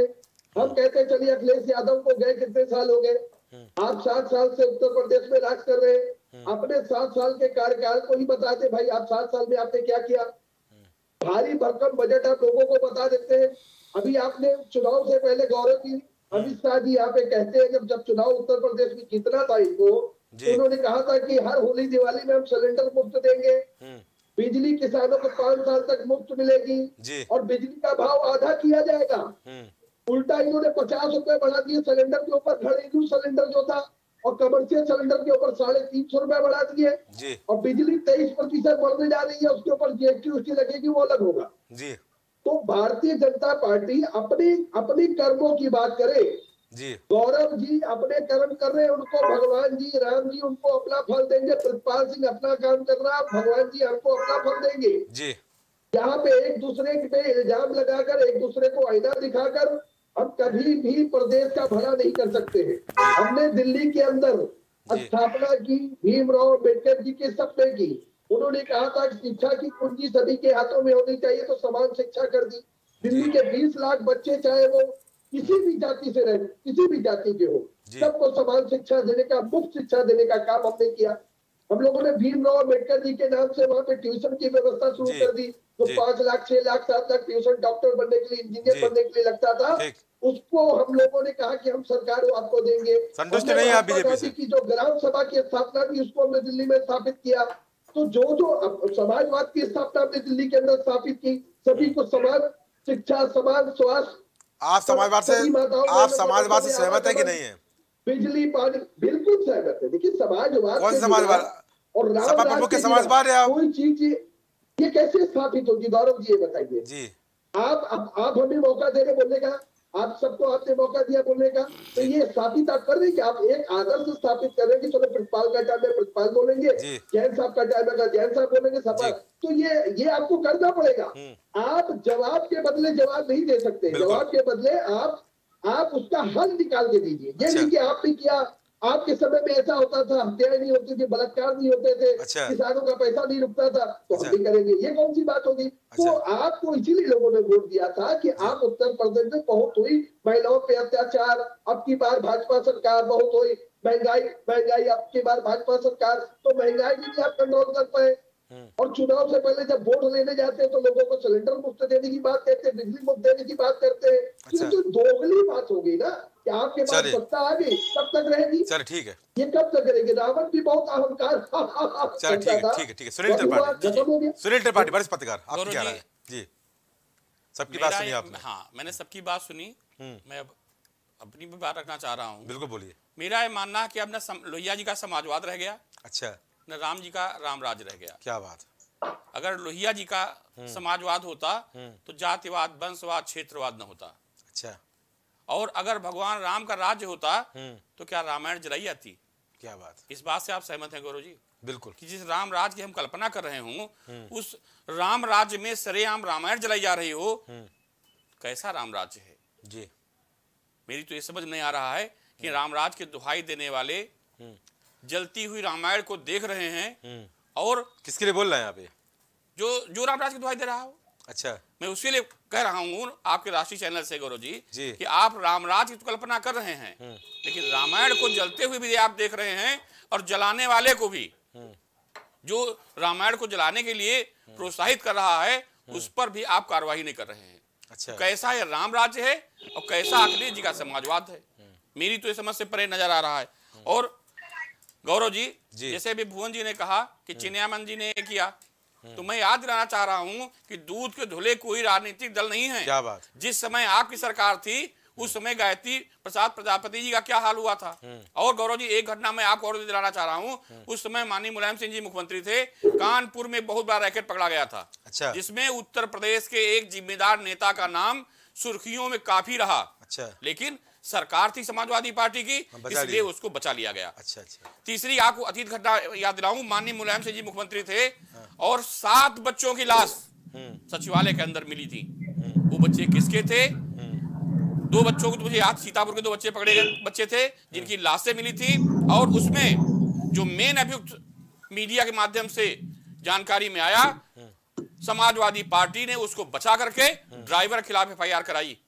हम कहते हैं चलिए अखिलेश यादव को गए कितने साल हो गए, आप 7 साल से उत्तर प्रदेश में राज कर रहे हैं, अपने 7 साल के कार्यकाल को ही बताते भाई आप 7 साल में आपने क्या किया। भारी भरकम बजट आप लोगों को बता देते हैं। अभी आपने चुनाव से पहले गौरव जी अमित शाह जी यहाँ पे कहते हैं जब चुनाव उत्तर प्रदेश में जीतना था इनको, तो उन्होंने कहा था कि हर होली दिवाली में हम सिलेंडर मुफ्त देंगे, बिजली किसानों को 5 साल तक मुफ्त मिलेगी और बिजली का भाव आधा किया जाएगा। उल्टा इन्होंने 50 रुपए बढ़ा दिए सिलेंडर के ऊपर, घरेलू सिलेंडर जो था, और कमर्शियल सिलेंडर के ऊपर 350 रुपए बढ़ा दिए और बिजली 23% बढ़ने जा रही है, उसके ऊपर जीएसटी लगेगी, वो अलग होगा जी। तो भारतीय जनता पार्टी अपनी कर्मों की बात करे जी, गौरव जी अपने कर्म कर रहे हैं, उनको भगवान जी राम जी उनको अपना फल देंगे, प्रितपाल सिंह अपना काम कर रहा है, भगवान जी हमको अपना फल देंगे जी। यहाँ पे एक दूसरे पे इल्जाम लगाकर, एक दूसरे को आईना दिखाकर हम कभी भी प्रदेश का भला नहीं कर सकते हैं। हमने दिल्ली के अंदर स्थापना की भीमराव अम्बेडकर जी के सपने की, उन्होंने कहा था कि शिक्षा की कुंजी सभी के हाथों में होनी चाहिए, तो समान शिक्षा कर दी। दिल्ली के 20 लाख बच्चे चाहे वो किसी भी जाति से रहे, किसी भी जाति के हो, सबको समान शिक्षा देने का, मुफ्त शिक्षा देने का काम हमने किया। हम लोगों ने भीमराव अम्बेडकर जी के नाम से वहाँ पे ट्यूशन की व्यवस्था शुरू कर दी, तो 5 लाख 6 लाख 7 लाख ट्यूशन डॉक्टर बनने के लिए, इंजीनियर बनने के लिए लगता था, उसको हम लोगों ने कहा कि हम सरकार आपको देंगे। संतुष्ट नहीं आप बीजेपी से? की जो ग्राम सभा की स्थापना थी उसको हमने दिल्ली में स्थापित किया। तो जो समाजवाद की स्थापना हमने दिल्ली के अंदर स्थापित की, सभी को समान शिक्षा, समान स्वास्थ्य। आप समाजवाद से सहमत है कि नहीं है? बिजली पानी बिल्कुल सहमत है। देखिए समाजवाद, कौन समाजवाद और समाजवाद है, कोई चीज ये कैसे स्थापित होगी गौरव जी, ये बताइए जी। आप हमें मौका दे रहे बोलने का, आप सबको आपने मौका दिया बोलने का, तो ये स्थापित आप कर रहे हैं कि आप एक आदर्श स्थापित कर रहे हैं कि चलो प्रितपाल का टाइम है प्रितपाल बोलेंगे, जैन साहब का टाइम है जैन साहब बोलेंगे, सफा। तो ये आपको करना पड़ेगा। आप जवाब के बदले जवाब नहीं दे सकते, जवाब के बदले आप उसका हल निकाल के दीजिए। ये नहीं कि आपने किया, आपके समय में ऐसा होता था, हत्याएं नहीं होती थी, बलात्कार नहीं होते थे, किसानों का पैसा नहीं रुकता था, तो हम भी करेंगे। ये कौन सी बात होगी? तो आपको इसीलिए लोगों ने वोट दिया था कि आप उत्तर प्रदेश में बहुत हुई महिलाओं पे अत्याचार, अब की बार भाजपा सरकार, बहुत हुई महंगाई, अब की बार भाजपा सरकार, तो महंगाई भी आप कंट्रोल कर पाए। और चुनाव से पहले जब वोट लेने जाते हैं तो लोगों को सिलेंडर मुफ्त देने की बात करते हैं, बिजली मुफ्त देने की बात करते हैं। ये तो दोगली बात हो गई ना कि आपके पास सत्ता आ गई, कब तक रहेगी? चल ठीक है, ये कब तक रहेगी? रावण भी बहुत अहंकार। चल ठीक है। सुनील त्रिपाठी बड़े पत्रकार, आप क्या राय है जी? सबकी बात सुनी आपने? हाँ, मैंने सबकी बात सुनी। मैं अपनी भी बात रखना चाह रहा हूँ। बिल्कुल बोलिए। मेरा ये मानना है कि अब न लोहिया जी का समाजवाद रह गया, अच्छा, न राम जी का रामराज रह गया। क्या बात? अगर लोहिया जी का समाजवाद होता तो जातिवाद, वंशवाद, क्षेत्रवाद न होता। अच्छा। और अगर भगवान राम का राज्य होता तो क्या रामायण जलाई जाती? क्या बात? इस बात से आप सहमत हैं गौरव जी? बिल्कुल। कि जिस राम राज्य की हम कल्पना कर रहे हूँ, उस राम राज्य में सरेआम रामायण जलाई जा रही हो, कैसा राम राज्य है जी? मेरी तो ये समझ नहीं आ रहा है कि रामराज के दुहाई देने वाले जलती हुई रामायण को देख रहे हैं। और किसके लिए बोल रहे हैं आप? ये जो रामराज की दुहाई दे रहा हो। अच्छा, मैं उसके लिए कह रहा हूँ आपके राष्ट्रीय चैनल से गौरव जी कि आप रामराज की तो कल्पना कर रहे हैं, लेकिन रामायण को जलते हुए भी आप देख रहे हैं, और जलाने वाले को भी, जो रामायण को जलाने के लिए प्रोत्साहित कर रहा है, उस पर भी आप कार्रवाई नहीं कर रहे हैं। अच्छा, कैसा ये राम राज्य है और कैसा अखिलेश जी का समाजवाद है? मेरी तो ये समझ से परे नजर आ रहा है। और गौरव जी, जैसे भी भुवन जी ने कहा कि चिन्यामन जी ने किया, तो मैं याद दिलाना चाह रहा हूं कि दूध के धुले कोई राजनीतिक दल नहीं है। क्या बात? जिस समय आपकी सरकार थी उस समय गायत्री प्रसाद प्रजापति जी का क्या हाल हुआ था। और गौरव जी, एक घटना मैं आपको और दिलाना चाह रहा हूं। उस समय माननीय मुलायम सिंह जी मुख्यमंत्री थे, कानपुर में बहुत बड़ा रैकेट पकड़ा गया था। अच्छा। जिसमें उत्तर प्रदेश के एक जिम्मेदार नेता का नाम सुर्खियों में काफी रहा। अच्छा। लेकिन सरकार थी समाजवादी पार्टी की, इसलिए उसको बचा लिया गया। अच्छा अच्छा। तीसरी आपको अतीत घटना याद दिलाऊं, माननीय मुलायम सिंह जी मुख्यमंत्री थे और 7 बच्चों की लाश सचिवालय के अंदर मिली थी। वो बच्चे किसके थे? 2 बच्चों को तो मुझे याद, सीतापुर के 2 बच्चे पकड़े गए बच्चे थे जिनकी लाशें मिली थी। और उसमें जो मेन अभियुक्त मीडिया के माध्यम से जानकारी में आया, समाजवादी पार्टी ने उसको बचा करके ड्राइवर के खिलाफ FIR कराई।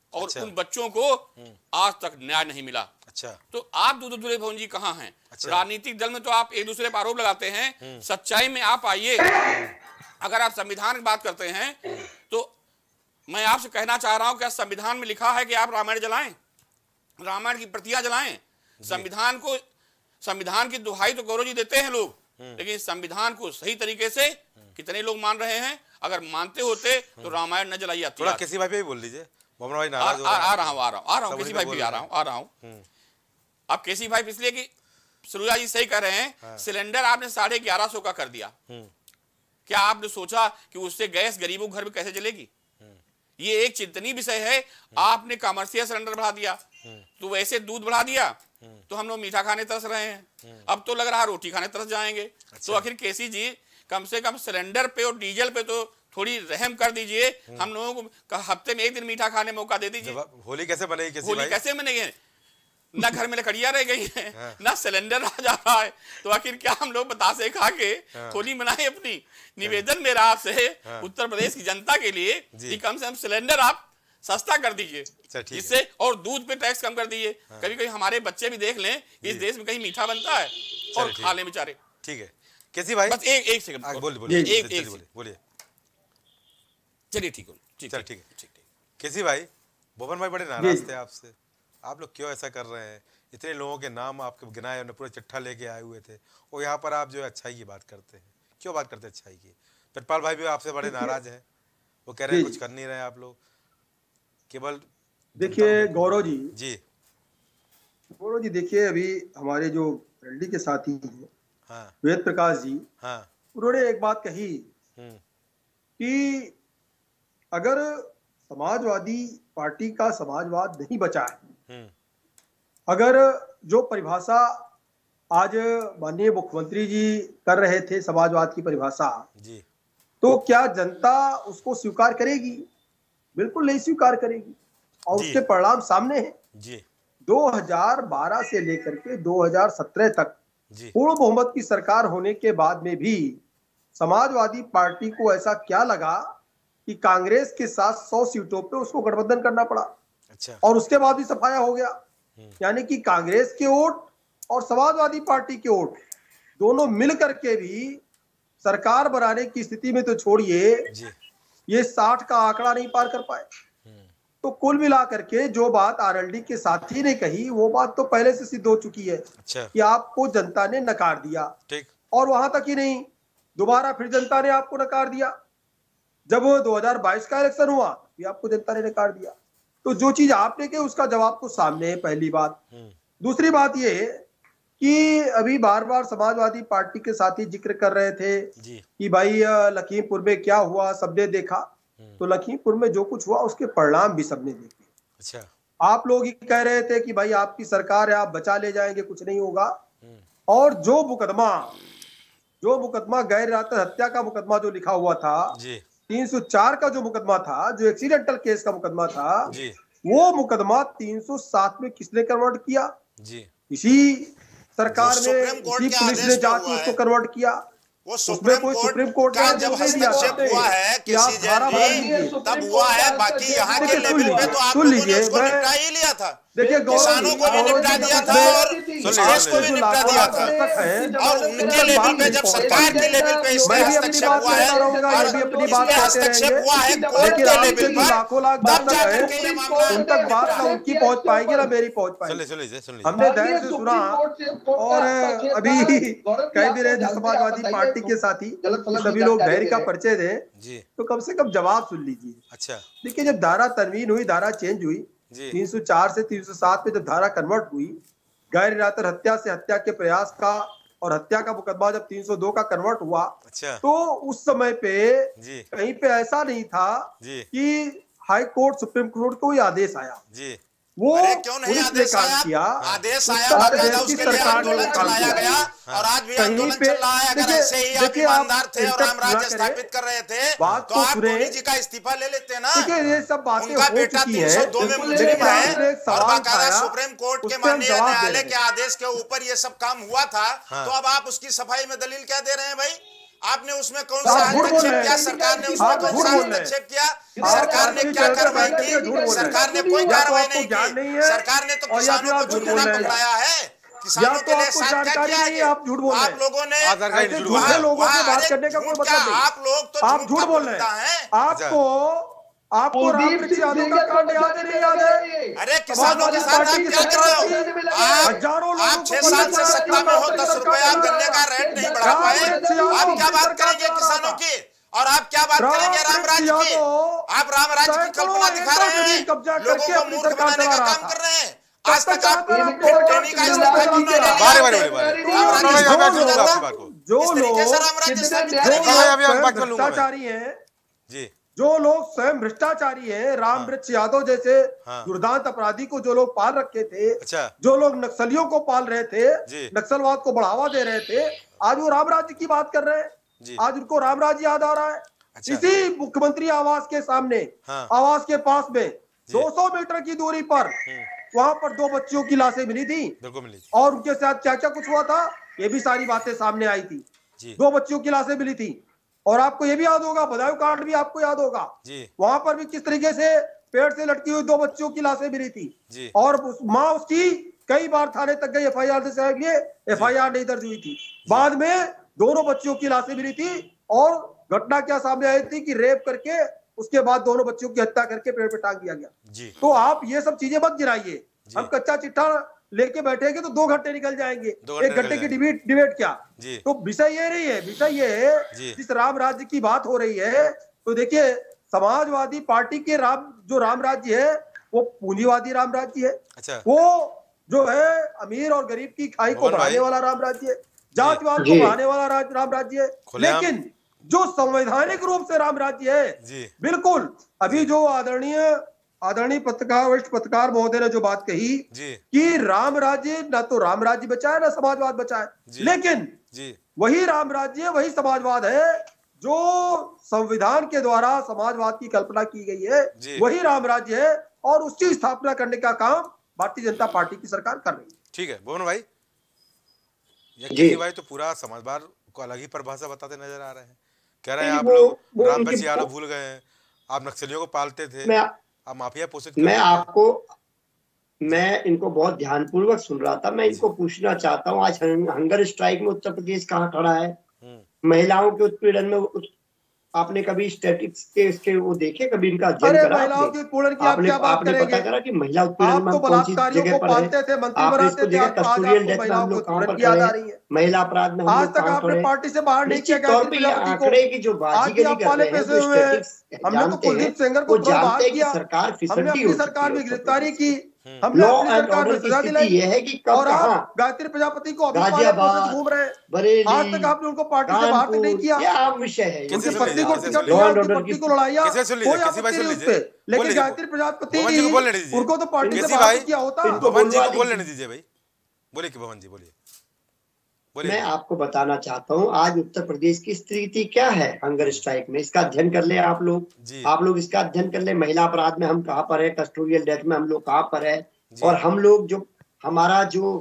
और अच्छा। उन बच्चों को आज तक न्याय नहीं मिला। अच्छा। तो आप दुर्योधन भवन जी कहाँ हैं? अच्छा। राजनीतिक दल में तो आप एक दूसरे पर आरोप लगाते हैं, सच्चाई में आप आइए। अगर आप संविधान की बात करते हैं तो मैं आपसे कहना चाह रहा हूं, क्या संविधान में लिखा है कि आप रामायण जलाएं, रामायण की प्रतियां जलाएं? संविधान की दुहाई तो गौरव जी देते हैं लोग, लेकिन संविधान को सही तरीके से कितने लोग मान रहे हैं? अगर मानते होते तो रामायण न जलाई जाती। थोड़ा किसी भाई पे भी बोल लीजिए, मोहम्मद भाई नाराज हो आ रहा हूं किसी भाई भी आ रहा हूं। अब केसी भाई इसलिए कि सुरुजा जी सही कह रहे हैं, सिलेंडर आपने 1150 का कर दिया। क्या आपने सोचा कि उससे गैस गरीबों के घर में कैसे चलेगी? ये एक चिंतनीय विषय है। आपने कमर्शियल सिलेंडर बढ़ा दिया, तो वैसे दूध बढ़ा दिया तो हम लोग मीठा खाने तरस रहे हैं, अब तो लग रहा है रोटी खाने तरस जाएंगे। तो आखिर केसी जी कम से कम सिलेंडर पे और डीजल पे तो थोड़ी रहम कर दीजिए। हम लोगों को हफ्ते में एक दिन मीठा खाने मौका दे दीजिए। होली कैसे बनेगी? होली कैसे बनेगी? ना घर में लकड़ियां रह गई है, ना सिलेंडर आ जा रहा है, तो आखिर क्या हम लोग बतासे खा के होली मनाएं अपनी? निवेदन मेरा आपसे उत्तर प्रदेश की जनता के लिए कि कम से कम सिलेंडर आप सस्ता कर दीजिए, जिससे और दूध पे टैक्स कम कर दीजिए। कभी कभी हमारे बच्चे भी देख लें इस देश में कहीं मीठा बनता है और खा लें बेचारे। ठीक है कैसी भाई, बस एक सेकंड बोलिए। चलिए ठीक है कैसी भाई, भुवन भाई बड़े नाराज थे आपसे, आप लोग क्यों ऐसा कर रहे हैं? इतने लोगों के नाम आपके गिनाए, पूरा चिट्ठा लेके आए हुए थे, और यहाँ पर आप जो है अच्छाई की बात करते हैं। क्यों बात करते हैं अच्छाई की? प्रतपाल भाई भी आपसे बड़े नाराज हैं, वो कह रहे हैं कुछ कर नहीं रहे आप लोग, केवल। देखिए गौरव जी देखिए, अभी हमारे जो रंडी के साथी हैं वेद प्रकाश जी, उन्होंने एक बात कही कि अगर समाजवादी पार्टी का समाजवाद नहीं बचा है, अगर जो परिभाषा आज माननीय मुख्यमंत्री जी कर रहे थे समाजवाद की परिभाषा जी, तो क्या जनता उसको स्वीकार करेगी? बिल्कुल नहीं स्वीकार करेगी, और उसके परिणाम सामने हैं जी। 2012 से लेकर के 2017 तक पूर्ण बहुमत की सरकार होने के बाद में भी समाजवादी पार्टी को ऐसा क्या लगा कि कांग्रेस के साथ 100 सीटों पे उसको गठबंधन करना पड़ा। अच्छा। और उसके बाद भी सफाया हो गया, यानी कि कांग्रेस के वोट और समाजवादी पार्टी के वोट दोनों मिल करके भी सरकार बनाने की स्थिति में तो छोड़िए, ये 60 का आंकड़ा नहीं पार कर पाए। तो कुल मिला करके जो बात आरएलडी के साथी ने कही, वो बात तो पहले से सिद्ध हो चुकी है। अच्छा। कि आपको जनता ने नकार दिया। ठीक। और वहां तक ही नहीं, दोबारा फिर जनता ने आपको नकार दिया। जब 2022 का इलेक्शन हुआ भी आपको जनता ने नकार दिया। तो जो चीज आपने कही उसका जवाब तो सामने है, पहली बात। दूसरी बात ये है कि अभी बार बार समाजवादी पार्टी के साथी जिक्र कर रहे थे कि भाई लखीमपुर में क्या हुआ सबने देखा, तो लखीमपुर में जो कुछ हुआ उसके परिणाम भी सबने देखे। अच्छा। आप लोग ही कह रहे थे कि भाई आपकी सरकार है, आप बचा ले जाएंगे, कुछ नहीं होगा। और जो मुकदमा गैर इरादत हत्या का मुकदमा जो लिखा हुआ था, 304 का जो मुकदमा था, जो एक्सीडेंटल केस का मुकदमा था, वो मुकदमा 307 में किसने कन्वर्ट किया? इसी सरकार ने, इसी पुलिस ने जाके उसको कन्वर्ट किया। वो सुप्रीम कोर्ट का जब हस्तक्षेप हुआ है किसी जज तब हुआ है, बाकी यहाँ के लेवल पे तो आप लोगों ने उसको निपटा ही लिया था। देखिए किसानों को भी निपटा दिया था और देश को भी निपटा दिया था, और उनके लेवल पे जब सरकार के लेवल पे इसमें हस्तक्षेप हुआ है और इसमें हस्तक्षेप हुआ है कोर्ट के लेवल पर, तब जाकर के ये मामला उन तक बात ना उनकी पहुंच पाएगी ना मेरी पहुंच पाएगी। हमने धैर्य से सुना, और अभी कह भी रहे थे समाजवादी पार्टी के साथी सभी लोग धैर्य का परिचय दें, तो कम से कम जवाब सुन लीजिए। अच्छा। देखिए जब धारा तरमीन हुई, धारा चेंज हुई, 304 से 307 में जब धारा कन्वर्ट हुई, गैर इरादत हत्या से हत्या के प्रयास का और हत्या का मुकदमा जब 302 का कन्वर्ट हुआ, अच्छा। तो उस समय पे कहीं पे ऐसा नहीं था कि हाई कोर्ट सुप्रीम कोर्ट को आदेश आया, वो क्यों नहीं आदेश आया? आदेश आया, उसके लिए आंदोलन चलाया गया और आज भी आंदोलन चल रहा है। अगर ऐसे ही आप ईमानदार थे और रामराज्य स्थापित कर रहे थे तो आप धोनी जी का इस्तीफा ले लेते ना। ये सब बातें उनका बेटा 302 में मुलजिम है और बाकायदा सुप्रीम कोर्ट के माननीय न्यायालय के आदेश के ऊपर ये सब काम हुआ था, तो अब आप उसकी सफाई में दलील क्या दे रहे हैं भाई? आपने उसमें कौन सा हस्तक्षेप किया? सरकार ने उसमें कौन सा हस्तक्षेप किया? सरकार ने क्या कार्रवाई की? सरकार ने कोई कार्रवाई नहीं की। सरकार ने तो किसानों को झूठा पकड़ाया है। किसानों के लिए साथ क्या किया है? आप झूठ बोल रहे हैं। आप लोगों ने दूसरे लोगों से बात करने का कोई मतलब नहीं। आप लोग तो आप झूठ बोल रहे हैं। आपको रामवृक्ष यादव का कांड याद नहीं याद है? अरे किसानों के साथ आप क्या कर रहे हो? आप 6 साल से सत्ता में हो, 10 रुपया गन्ने का रेट नहीं बढ़ा पाए। आप क्या बात करेंगे किसानों की? और आप क्या बात करेंगे रामराज की? आप रामराज की कल्पना दिखा रहे हैं, लोगों को मूर्ख बनाने का काम कर रहे हैं। आज तक आप ट्रेनिंग का इस्तेमाल क्यों नहीं जी, जो लोग स्वयं भ्रष्टाचारी हैं, रामवृक्ष यादव जैसे दुर्दांत अपराधी को जो लोग पाल रखे थे, जो लोग नक्सलियों को पाल रहे थे, नक्सलवाद को बढ़ावा दे रहे थे, आज वो राम राज्य की बात कर रहे हैं। आज उनको राम राज्य याद आ रहा है। इसी मुख्यमंत्री आवास के सामने, आवास के पास में 200 मीटर की दूरी पर वहां पर 2 बच्चियों की लाशें मिली थी। बिल्कुल मिली। और उनके साथ क्या क्या कुछ हुआ था, ये भी सारी बातें सामने आई थी। 2 बच्चियों की लाशें मिली थी। और आपको ये भी याद होगा, बदायूं कांड भी आपको याद होगा, वहां पर भी किस तरीके से पेड़ से लटकी हुई 2 बच्चियों की लाशें मिली थी। और माँ उसकी कई बार थाने तक गई FIR से FIR नहीं दर्ज हुई थी। बाद में दोनों बच्चियों की लाशें मिली थी और घटना क्या सामने आई थी कि रेप करके उसके बाद दोनों बच्चियों की हत्या करके पेड़ पे टांग दिया गया। तो आप ये सब चीजें मत गिराइए। हम कच्चा चिट्ठा लेके बैठेंगे तो 2 घंटे निकल जाएंगे। 1 घंटे की डिबेट क्या? तो विषय ये नहीं है। विषय ये है, जिस राम राज्य की बात हो रही है, तो देखिए समाजवादी पार्टी के जो राम राज्य है वो पूंजीवादी राम राज्य है। वो जो है अमीर और गरीब की खाई को बढ़ाने वाला राम राज्य है, जातिवाद को बढ़ाने वाला राम राज्य है। लेकिन जो संवैधानिक रूप से राम राज्य है, बिल्कुल अभी जो आदरणीय पत्रकार, वरिष्ठ पत्रकार महोदय ने जो बात कही कि राम राज्य ना तो राम राज्य बचा है ना समाजवाद बचा है, लेकिन वही राम राज्य, वही समाजवाद है जो संविधान के द्वारा समाजवाद की कल्पना की गई है, वही राम राज्य है। और उसकी स्थापना करने का काम भारतीय जनता पार्टी की सरकार कर रही है। ठीक है भुवन भाई, ये भाई तो पूरा समाजवाद को अलग ही परिभाषा बताते नजर आ रहे हैं। कह रहे हैं आप लोग रामवृक्ष यादव भूल गए हैं, आप नक्सलियों को पालते थे, आप माफिया पोषित। मैं इनको बहुत ध्यानपूर्वक सुन रहा था। मैं इनको पूछना चाहता हूँ, आज हंगर स्ट्राइक में उत्तर प्रदेश कहाँ खड़ा है? महिलाओं के उत्पीड़न में आपने कभी स्टैटिस्टिक्स के इसके वो देखे, कभी इनका अध्ययन करा? महिलाओं के उत्पीड़न की आप क्या बात करेंगे? पता करा कि महिला उत्पीड़न में कौन सी जगह पर है? आपने इसको देखा कस्टोडियल डेथ में हम लोग कहाँ पर खड़े हैं, महिला अपराध में हम लोग कहाँ खड़े हैं? निश्चित तौर पर ये आंकड़े की जो बाजीगरी कर रहे हैं, जो स्टैटिस्टिक्स जानते हैं, वो जानते हैं कि सरकार फिसलती हो सरकार में गिरफ्तारी की, लॉ एंड ऑर्डर की स्थिति ये है कि कब कहां गायत्री प्रजापति को गाजियाबाद, घूम रहे, बरेली, आज तक आपने उनको पार्टी से बाहर नहीं किया। ये आम विषय है। उनकी पत्नी को टिकट लॉ एंड ऑर्डर की लड़ाइया कोई आपत्ति नहीं उस पे, लेकिन गायत्री प्रजापति उनको तो पार्टी से बाहर किया होता। भवन जी को बोल लेने दीजिए भाई, बोलिए कि भवन जी बोलिए। मैं आपको बताना चाहता हूँ आज उत्तर प्रदेश की स्थिति क्या है हंगर स्ट्राइक में। इसका अध्ययन कर ले आप लोग इसका अध्ययन कर ले। महिला अपराध में हम कहाँ पर है, कस्टोडियल डेथ में हम लोग कहाँ पर है, और हम लोग जो हमारा जो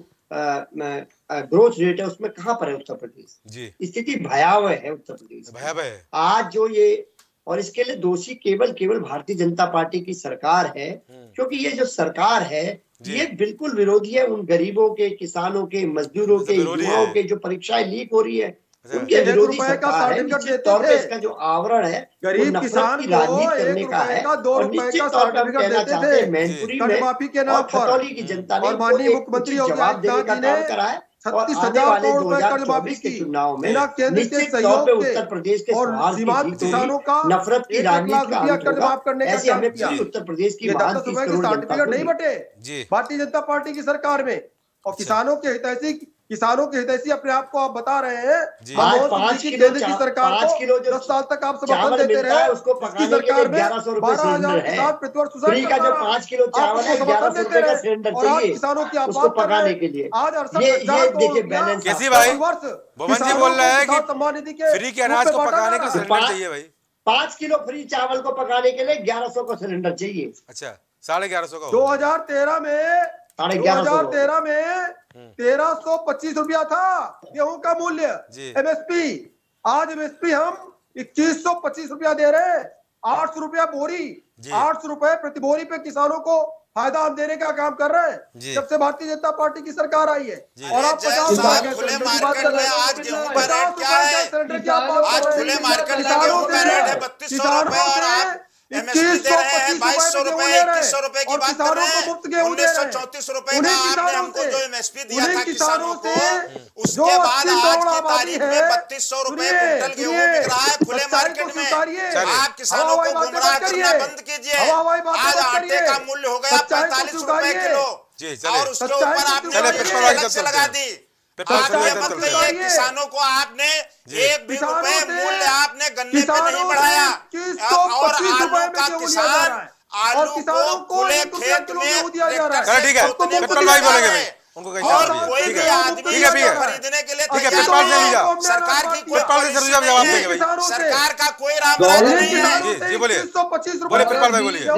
ग्रोथ रेट है उसमें कहाँ पर है उत्तर प्रदेश। स्थिति भयावह है उत्तर प्रदेश, भयावह है आज जो ये। और इसके लिए दोषी केवल भारतीय जनता पार्टी की सरकार है, क्योंकि ये जो सरकार है ये बिल्कुल विरोधी है उन गरीबों के, किसानों के, मजदूरों के, युवाओं के जो परीक्षाएं लीक हो रही है, उनके विरोधी सरकार है। निश्चित तौर पे इसका जो आवरण है वो नफरत की राजनीति करने का है। और निश्चित तौर पर हम कहना चाहते हैं मैनपुरी में और खतौली की जनता ने मुख्यमंत्री जवाब देने का काम करा है। और आने वाले 2024 के चुनाव में निश्चित तौर पे उत्तर प्रदेश के सवाल की जीत होगी, नफरत की राजनीति का अंत होगा। ऐसे हमें पूरी उत्तर प्रदेश की महान 30 करोड़ जनता नहीं बटे भारतीय जनता पार्टी की सरकार में। और किसानों के हितैषी अपने आप को आप बता रहे हैं। 5 किलो की सरकार 5 किलो जो 10 साल तक आप समर्थन देते रहे, उसको पकाने के लिए 1100 रुपए सिलेंडर है। फ्री का जो 5 किलो चावल है 1100 रुपए का सिलेंडर चाहिए उसको पकाने के लिए। ये देखिए बैलेंस। कैसी भाई भवन जी बोल रहे हैं कि फ्री के अनाज को पकाने का सिलेंडर चाहिए भाई। 5 किलो फ्री चावल को पकाने के लिए 1100 का सिलेंडर चाहिए। अच्छा 1150 का। 2013 में 1325 रुपया था गेहूं का मूल्य MSP। आज एमएसपी हम 2125 रुपया दे रहे हैं, 800 रुपया बोरी, 800 रुपए प्रति बोरी पे किसानों को फायदा हम देने का काम कर रहे हैं जब से भारतीय जनता पार्टी की सरकार आई है। और आप 50 खुले मार्केट में आज गेहूं का रेट क्या है? आज खुले मार्केट में गेहूं का रेट है 3200 रुपए और आप एमएसपी दे रहे हैं 2200 रुपए, 2100 रुपए की बात कर रहे हैं। 1934 रुपए का आपने हमको जो एमएसपी दिया था किसानों को, उसके बाद आज की तारीख में 3200 रुपए कुंटल गेहूं बिक रहा है खुले मार्केट में। आप किसानों को गुमराह करना बंद कीजिए। आज आटे का मूल्य हो गया 45 रुपए किलो और उसके ऊपर आपने अलग से लगा दी। आप ये मत कहिए किसानों को आपने एक भी रुपए मूल्य आपने गन्ने पे नहीं बढ़ाया। और आलू का किसान आलू को खुले खेत में ठीक है, पेट्रोल भाई बोलेंगे उनको कहीं और कोई भी आदमी खरीदने के लिए तैयार नहीं है। सरकार की कोई जवाब देंगे भाई। सरकार का कोई रामराज नहीं है। जी बोलिए, 125 बोले पेट्रोल भाई बोलिए।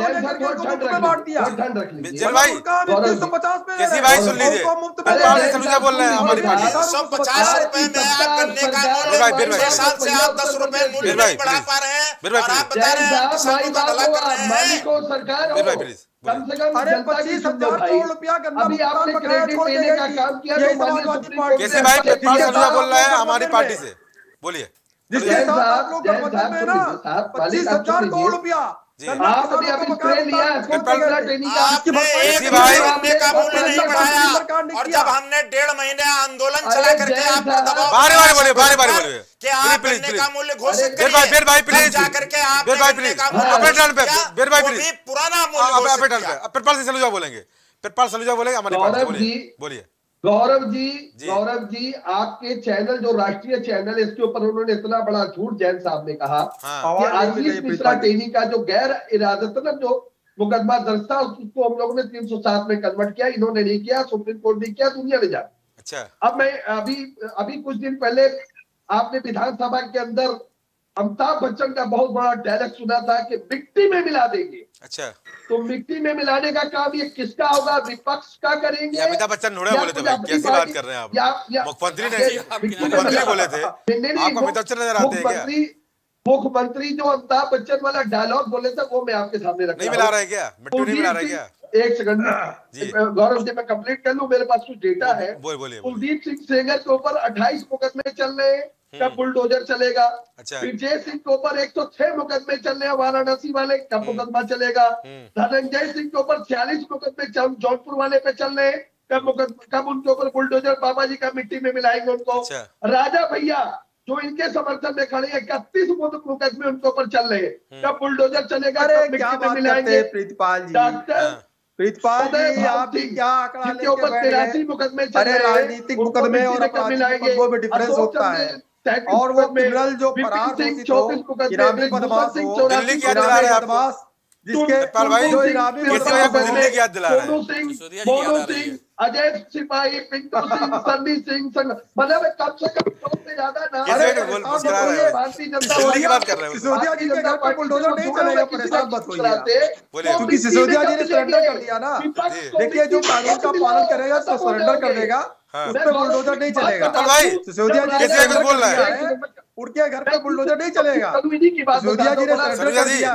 जल भाई कैसी भाई सुन लीजिए, पेट्रोल से सलूजा बोल रहे हैं हमारी पार्टी। 150 रुपए में आप गन्ने का मूल्य 6 साल से आप 10 रुपए मूल्य नहीं बढ़ा पा रहे हैं और आप बता रहे हैं किसानों का भला कर रहे हैं। कम से कम अरे 25,000 करोड़ रुपया अभी आपने क्रेडिट देने का काम किया तो समाजवादी पार्टी कैसे भाई पेट्रोल सलूजा बोल रहा है हमारी पार्टी से, बोलिए। जिसके साथ आप लोग गठबंधन में ना 25,000 करोड़ रुपया आप अभी ट्रेन लिया है, गन्ने का मूल्य नहीं बढ़ाया और जब हमने 1.5 महीने आंदोलन चला करके आप दबाव बोलिए कि आप गन्ने का मूल्य घोषित करिए जाकर के आप गन्ने का मूल्य पुराना मूल्य पेट्रोल से सलूजा बोलेंगे, पेट्रोल सलूजा बोलेंगे हमारी पार्टी। बोलिए गौरव जी आपके चैनल जो राष्ट्रीय चैनल है इसके ऊपर उन्होंने इतना बड़ा झूठ जैन साहब ने कहा कि आशीष मिश्रा टेनी का जो गैर इरादतन जो मुकदमा दर्ज था उसको हम लोगों ने 307 में कन्वर्ट किया, इन्होंने नहीं किया, सुप्रीम कोर्ट ने किया, दुनिया ने जाना। अच्छा, अब मैं अभी कुछ दिन पहले आपने विधानसभा के अंदर अमिताभ बच्चन का बहुत बड़ा डायलॉग सुना था कि मिट्टी में मिला देंगे। अच्छा, तो मिट्टी में मिलाने का काम ये किसका होगा? विपक्ष का करेंगे? अमिताभ बच्चन नोड़े बोले थे भाई, कैसी बात कर रहे हैं आप? मुख्यमंत्री बोले थे, आपको अमिताभ बच्चन नजर आते हैं क्या? मुख्यमंत्री जो अमिताभ बच्चन वाला डायलॉग बोले थे वो मैं आपके सामने रख नहीं मिला रहा है क्या? मिट्टी नहीं मिला रहा है क्या? एक सेकंड गौरव जी मैं कंप्लीट कर लूं, मेरे पास कुछ डेटा है। कुलदीप सिंह सेंगर के ऊपर 28 मुकदमे चल रहे हैं, कब बुलडोजर चलेगा? अच्छा, विजय सिंह के ऊपर 106 मुकदमे चल रहे हैं वाराणसी वाले, कब मुकदमा चलेगा? धनंजय सिंह के ऊपर 46 मुकदमे जौनपुर वाले पे चल रहे हैं, कब उनके ऊपर बुलडोजर बाबा जी का मिट्टी में मिलाएंगे उनको? राजा भैया जो इनके समर्थन में खड़े हैं 31 मुकदमे उनके ऊपर चल रहे हैं, कब बुलडोजर चलेगा? क्या बात करते हैं प्रीतपाल जी? प्रीतपाल जी आप क्या आंकड़ा लेके ऊपर 83 मुकदमे चल रहे हैं? राजनीतिक मुकदमे और आपराधिक मुकदमों में डिफरेंस होता है और वो क्रिमिनल जो फरार घोषित हो, इनामी बदमाश हो, दिल्ली क्या दिला रहे हैं आपको? जिसके जो इनामी दिल्ली याद दिला रहे हैं मोनू सिंह, अजय सिपाही, पिंटू सिंह, सन्नी सिंह, मतलब कम से कम 100 से ज्यादा ना भारतीय जनता दिल्ली की बात कर रहे हैं। सिसोदिया जी के घर पर बुलडोजर नहीं चलेगा, परेशान मत होइए, क्योंकि सिसोदिया जी ने सरेंडर कर दिया ना। देखिए जो कानून का पालन करेगा तो सरेंडर कर देगा, उस पर बुलडोजर नहीं चलेगा। सिसोदिया जी कैसे बोल रहा है? उनके घर पे बुलडोजर नहीं चलेगा। सिसोदिया जी ने सरेंडर कर दिया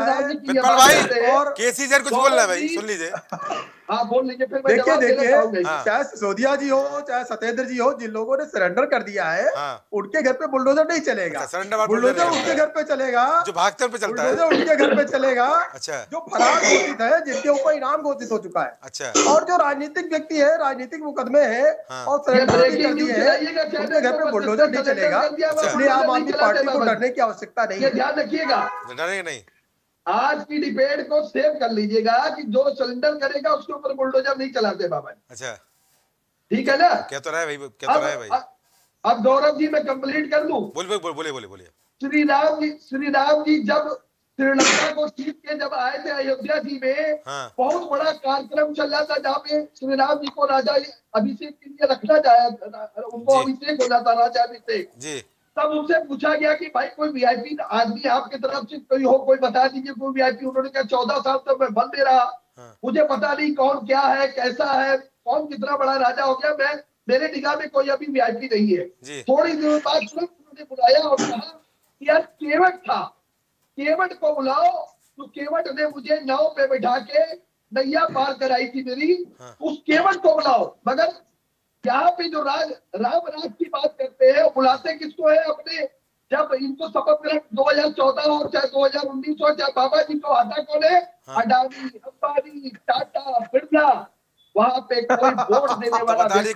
है और केसी सर कुछ बोल रहा है भाई, सुन लीजिए। बोल लीजिए। देखिए चाहे सिसोदिया जी हो चाहे सत्येंद्र जी हो, जिन लोगों ने सरेंडर कर दिया है उनके घर पे बुलडोजर नहीं चलेगा। बुलडोजर उनके घर पे चलेगा जो भागकर पे चलता है, उनके घर पे चलेगा। अच्छा, जो फरार घोषित है, जिनके ऊपर इनाम घोषित हो चुका है। अच्छा, और जो राजनीतिक व्यक्ति है, राजनीतिक मुकदमे है और सरेंडर कर दिए है, उनके घर पे बुलडोजर नहीं चलेगा। इसलिए आम आदमी पार्टी को डरने की आवश्यकता नहीं है। ध्यान रखिएगा, डरेंगे नहीं। आज की डिबेट को सेव कर लीजिएगा कि जो सरेंडर करेगा उसके ऊपर बुलडोजर नहीं चलाते बाबा। अच्छा, ठीक है ना? क्या तो रहा है भाई, क्या तो रहा है भाई? अब गौरव जी मैं कंप्लीट कर दूं। बोलिए। श्री राम जी जब श्रीलंका को जीत के जब आए थे अयोध्या जी में, बहुत बड़ा कार्यक्रम चल रहा था जहाँ पे श्री राम जी को राजा अभिषेक के लिए रखना चाहे, उनको अभिषेक होना था, राजा अभिषेक जी। तब उनसे पूछा गया कि भाई कोई वीआईपी आदमी आपकी तरफ से कोई हो, कोई बता दीजिए कोई वीआईपी। उन्होंने कहा 14 साल तक मैं बंद रहा, मुझे पता नहीं कौन क्या है, कैसा है, कौन कितना बड़ा राजा हो गया, मेरे निगाह में कोई अभी वीआईपी नहीं है। थोड़ी देर बाद ने बुलाया और कहा कि यार केवट था, केवट को बुलाओ। तो केवट ने मुझे नाव पे बैठा के नैया पार कराई थी मेरी, उस केवट को बुलाओ। मगर यहाँ पे जो राम राज की बात करते हैं, बुलाते किसको है? अपने जब इनको शपथ ग्रहण 2014 हो चाहे 2019 हो, चाहे बाबा जी को आता कौन है? अडानी, अंबानी, टाटा, बिरला। वहाँ पे कोई वोट देने वाला आपके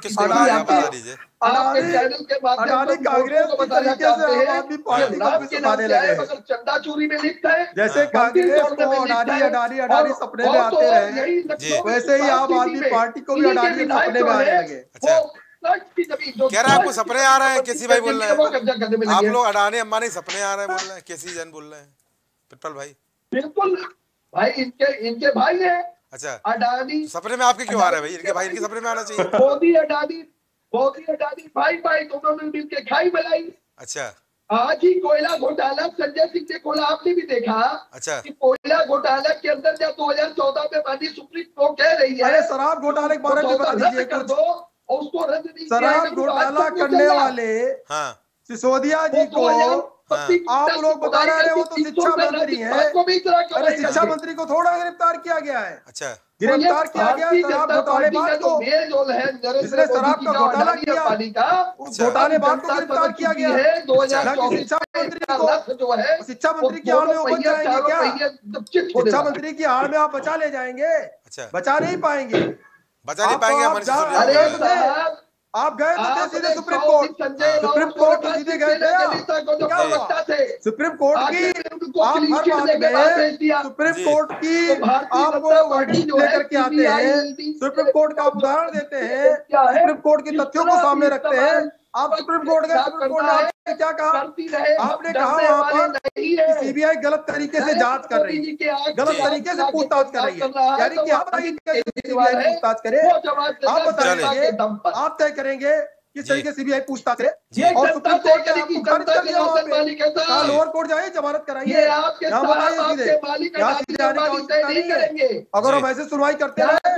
चैनल के माध्यम से कांग्रेस को बताना चाहते हैं मगर चंदा चोरी में लिप्त है। जैसे कांग्रेस को अडानी सपने में आते रहे, वैसे ही आम आदमी पार्टी को भी अडानी सपने में आने लगे। कह रहा है आपको सपने आ रहे हैं, केसी भाई बोल रहे हैं आप लोग अडानी अंबानी सपने आ रहे हैं बोल रहे हैं, केसी जैन बोल रहे हैं, पिट्टल भाई। बिल्कुल भाई, इनके भाई है। अच्छा, अडानी सपने में आपके क्यों आ रहे हैं भाई? इनके भाई इनके सपने में आना चाहिए। मोदी अडानी भाई दोनों ने मिलकर खाई बनाई। अच्छा, आज ही कोयला घोटाला संजय सिंह ने खोला, आपने भी देखा। अच्छा, कि कोयला घोटाला के अंदर जब 2014 में माननीय सुप्रीम कोर्ट कह रही है, अरे शराब घोटाले के बारे में बता दीजिए कर दो और उसको रद्द नहीं किया। शराब घोटाला करने वाले सिसोदिया जी को आप लोग बता रहे हैं वो तो शिक्षा मंत्री हैं। अरे शिक्षा मंत्री को थोड़ा गिरफ्तार किया गया है। अच्छा, गिरफ्तार किया गया शराब घोटालेबाज को, जिसने शराब का घोटाला किया, उस घोटालेबाज को गिरफ्तार किया गया है। शिक्षा मंत्री को, जो है शिक्षा मंत्री की आड़ में वो बच जाएंगे क्या? शिक्षा मंत्री की आड़ में आप बचा ले जाएंगे? अच्छा, बचा नहीं पाएंगे, बचा नहीं पाएंगे। आप गए तो सीधे सुप्रीम कोर्ट सीधे गए थे। सुप्रीम कोर्ट की आप हर बात में सुप्रीम कोर्ट की आप वर्डिंग लेकर के आते हैं, सुप्रीम कोर्ट का उदाहरण देते हैं, सुप्रीम कोर्ट के तथ्यों को सामने रखते हैं। आप सुप्रीम कोर्ट गए, सुप्रीम कोर्ट ने क्या कहा? आपने कहा वहाँ पर सीबीआई गलत तरीके से जांच कर रही है, गलत तरीके से पूछताछ कर रही है। यानी कि आप सीबीआई पूछताछ करे, आप बताइए, आप तय करेंगे किस तरीके सीबीआई पूछताछ करे। और सुप्रीम कोर्ट ने आपको खारिज कर दिया, वहाँ पे लोअर कोर्ट जाइए, जमानत कराइए, यहाँ बताइए सीधे, यहाँ सीधे आने का आवश्यकता नहीं है। अगर हम ऐसे सुनवाई करते रहे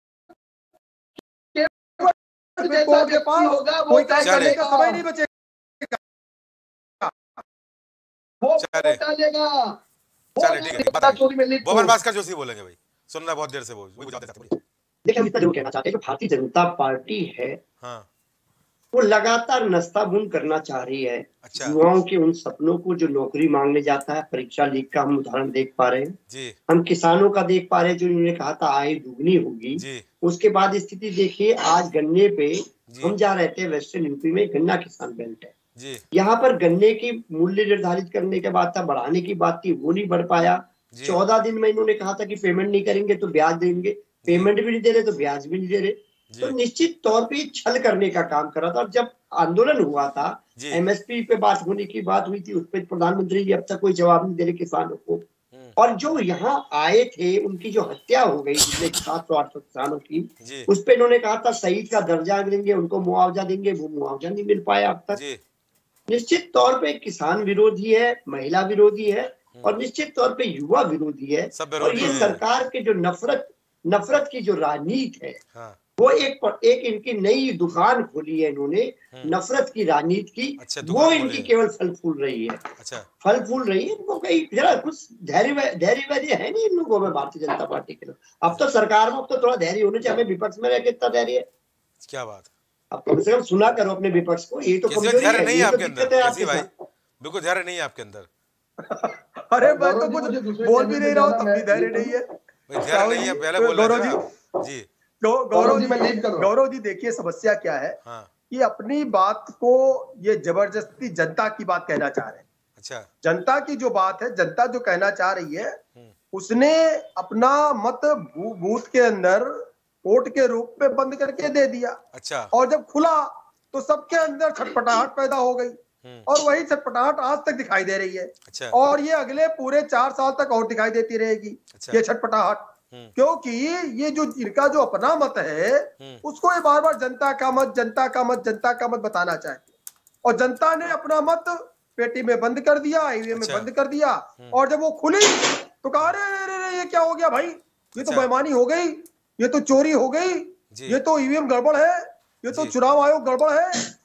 कोर्ट के पास कोई तय करने का समय नहीं बचेगा। चले ठीक है, भुवन भास्कर जोशी बोलेंगे भाई, सुनना बहुत देर से बोल। देखिए हम इतना जरूर कहना चाहते हैं कि भारतीय जनता पार्टी है, हाँ, वो लगातार नस्ताबूंद करना चाह रही है। अच्छा, युवाओं के उन सपनों को जो नौकरी मांगने जाता है। परीक्षा लीक का हम उदाहरण देख पा रहे हैं जी। हम किसानों का देख पा रहे हैं, जो उन्होंने कहा था आय दुगनी होगी जी। उसके बाद स्थिति देखिए, आज गन्ने पे हम जा रहे थे, वेस्टर्न यूपी में गन्ना किसान बेल्ट है जी। यहाँ पर गन्ने की मूल्य निर्धारित करने के बाद था, बढ़ाने की बात थी, वो नहीं बढ़ पाया। 14 दिन में इन्होंने कहा था कि पेमेंट नहीं करेंगे तो ब्याज देंगे, पेमेंट भी नहीं दे रहे तो ब्याज भी नहीं दे रहे। तो निश्चित तौर पे छल करने का काम करा था। और जब आंदोलन हुआ था, एमएसपी पे बात होने की बात हुई थी, उस पर प्रधानमंत्री जी अब तक कोई जवाब नहीं दे रहे किसानों को। और जो यहाँ आए थे उनकी जो हत्या हो गई 700-800 किसानों की, उस पर इन्होंने कहा था शहीद का दर्जा देंगे, उनको मुआवजा देंगे, वो मुआवजा नहीं मिल पाया अब तक। निश्चित तौर पे किसान विरोधी है, महिला विरोधी है और निश्चित तौर पे युवा विरोधी है। और ये सरकार के जो नफरत की जो राजनीति है, वो एक इनकी नई दुकान खोली है इन्होंने, नफरत की राजनीति की। अच्छा, वो इनकी केवल फल फूल रही है। अच्छा, फल फूल रही है। इनको कहीं जरा कुछ धैर्य है नहीं इन लोगों में, भारतीय जनता पार्टी के लोग। अब तो सरकार में अब तो थोड़ा धैर्य होना चाहिए। हमें विपक्ष में रह के इतना धैर्य है, क्या बात। अब कम से कम सुना करो अपने विपक्ष को। ये तो धैर्य नहीं है आपके अंदर भाई, बिल्कुल धैर्य नहीं है आपके अंदर। अरे मैं तो कुछ बोल भी नहीं रहा हूँ, तब भी धैर्य नहीं है। धैर्य नहीं है, पहले बोल रहे थे जी। गौरव जी देखिए समस्या क्या है कि अपनी बात को ये जबरदस्ती जनता की बात कहना चाह रहे हैं। अच्छा, जनता की जो बात है, जनता जो कहना चाह रही है, उसने अपना मत बूथ के अंदर वोट के रूप में बंद करके दे दिया। अच्छा, और जब खुला तो सबके अंदर छटपटाहट पैदा हो गई और वही छटपटाहट आज तक दिखाई दे रही है। अच्छा, और ये अगले पूरे 4 साल तक और दिखाई देती रहेगी। अच्छा, ये छटपटाहट, क्योंकि ये जो इनका जो अपना मत है उसको ये बार बार जनता का मत बताना चाहते हैं। और जनता ने अपना मत पेटी में बंद कर दिया, ईवीएम में बंद कर दिया। और जब वो खुली तो कहा अरे ये क्या हो गया भाई, ये तो बेईमानी हो गई, ये तो चोरी हो गई, ये तो ईवीएम गड़बड़ है, ये तो चुनाव आयोग गड़बड़ है,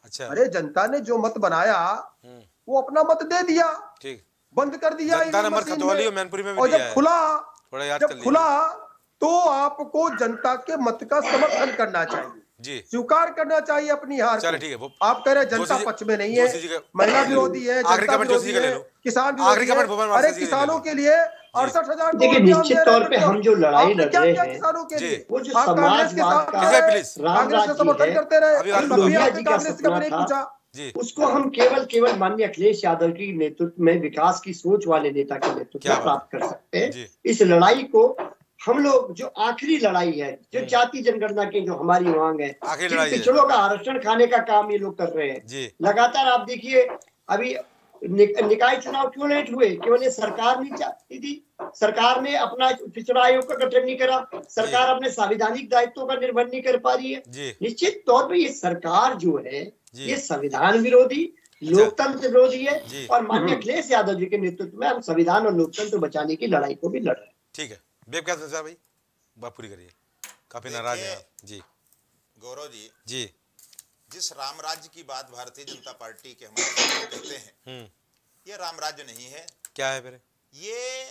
अच्छा। अरे जनता ने जो मत बनाया वो अपना मत दे दिया, ठीक, बंद कर दिया जनता ने मत खतवाली और मैनपुरी में भी और दिया जब है। खुला, थोड़ा याद कर जब लीजिए। खुला तो आपको जनता के मत का समर्थन करना चाहिए जी, स्वीकार करना चाहिए अपनी हार चलो को। ठीक है। वो आप कह रहे हैं जनता पक्ष में नहीं है, महिला विरोधी है, जनता विरोधी है, किसान विरोधी है। अरे किसानों के लिए 68,000 देखिए निश्चित तौर पे हम जो लड़ाई लड़ रहे हैं किसानों के लिए, वो जो आप कांग्रेस के समाजवाद साथ का कांग्रेस का समर्थन करते रहे, कभी आपने कांग्रेस का नहीं पूछा। उसको हम केवल माननीय अखिलेश यादव की नेतृत्व में विकास की सोच वाले नेता के नेतृत्व में प्राप्त कर सकते हैं। इस लड़ाई को हम लोग जो आखिरी लड़ाई है, जो जाति जनगणना की जो हमारी मांग है, पिछड़ों का आरक्षण खाने का काम ये लोग कर रहे हैं लगातार। आप देखिए अभी निकाय चुनाव क्यों लेट हुए, केवल ये सरकार नहीं चाहती थी, सरकार ने अपना पिछड़ा आयोग का गठन नहीं करा, सरकार अपने संवैधानिक दायित्वों का निर्वहन नहीं कर पा रही है। निश्चित तौर पर ये सरकार जो है ये संविधान विरोधी, लोकतंत्र विरोधी है और माननीय अखिलेश यादव जी के नेतृत्व में हम संविधान और लोकतंत्र बचाने की लड़ाई को भी लड़ रहे हैं। ठीक है, बेब क्या सोचा भाई, बात पूरी करिए, काफी नाराज है जी। गौरव जी, जी जिस राम राज्य की बात भारतीय जनता पार्टी के हमारे कहते हैं, ये राम राज्य नहीं है। क्या है फिर? ये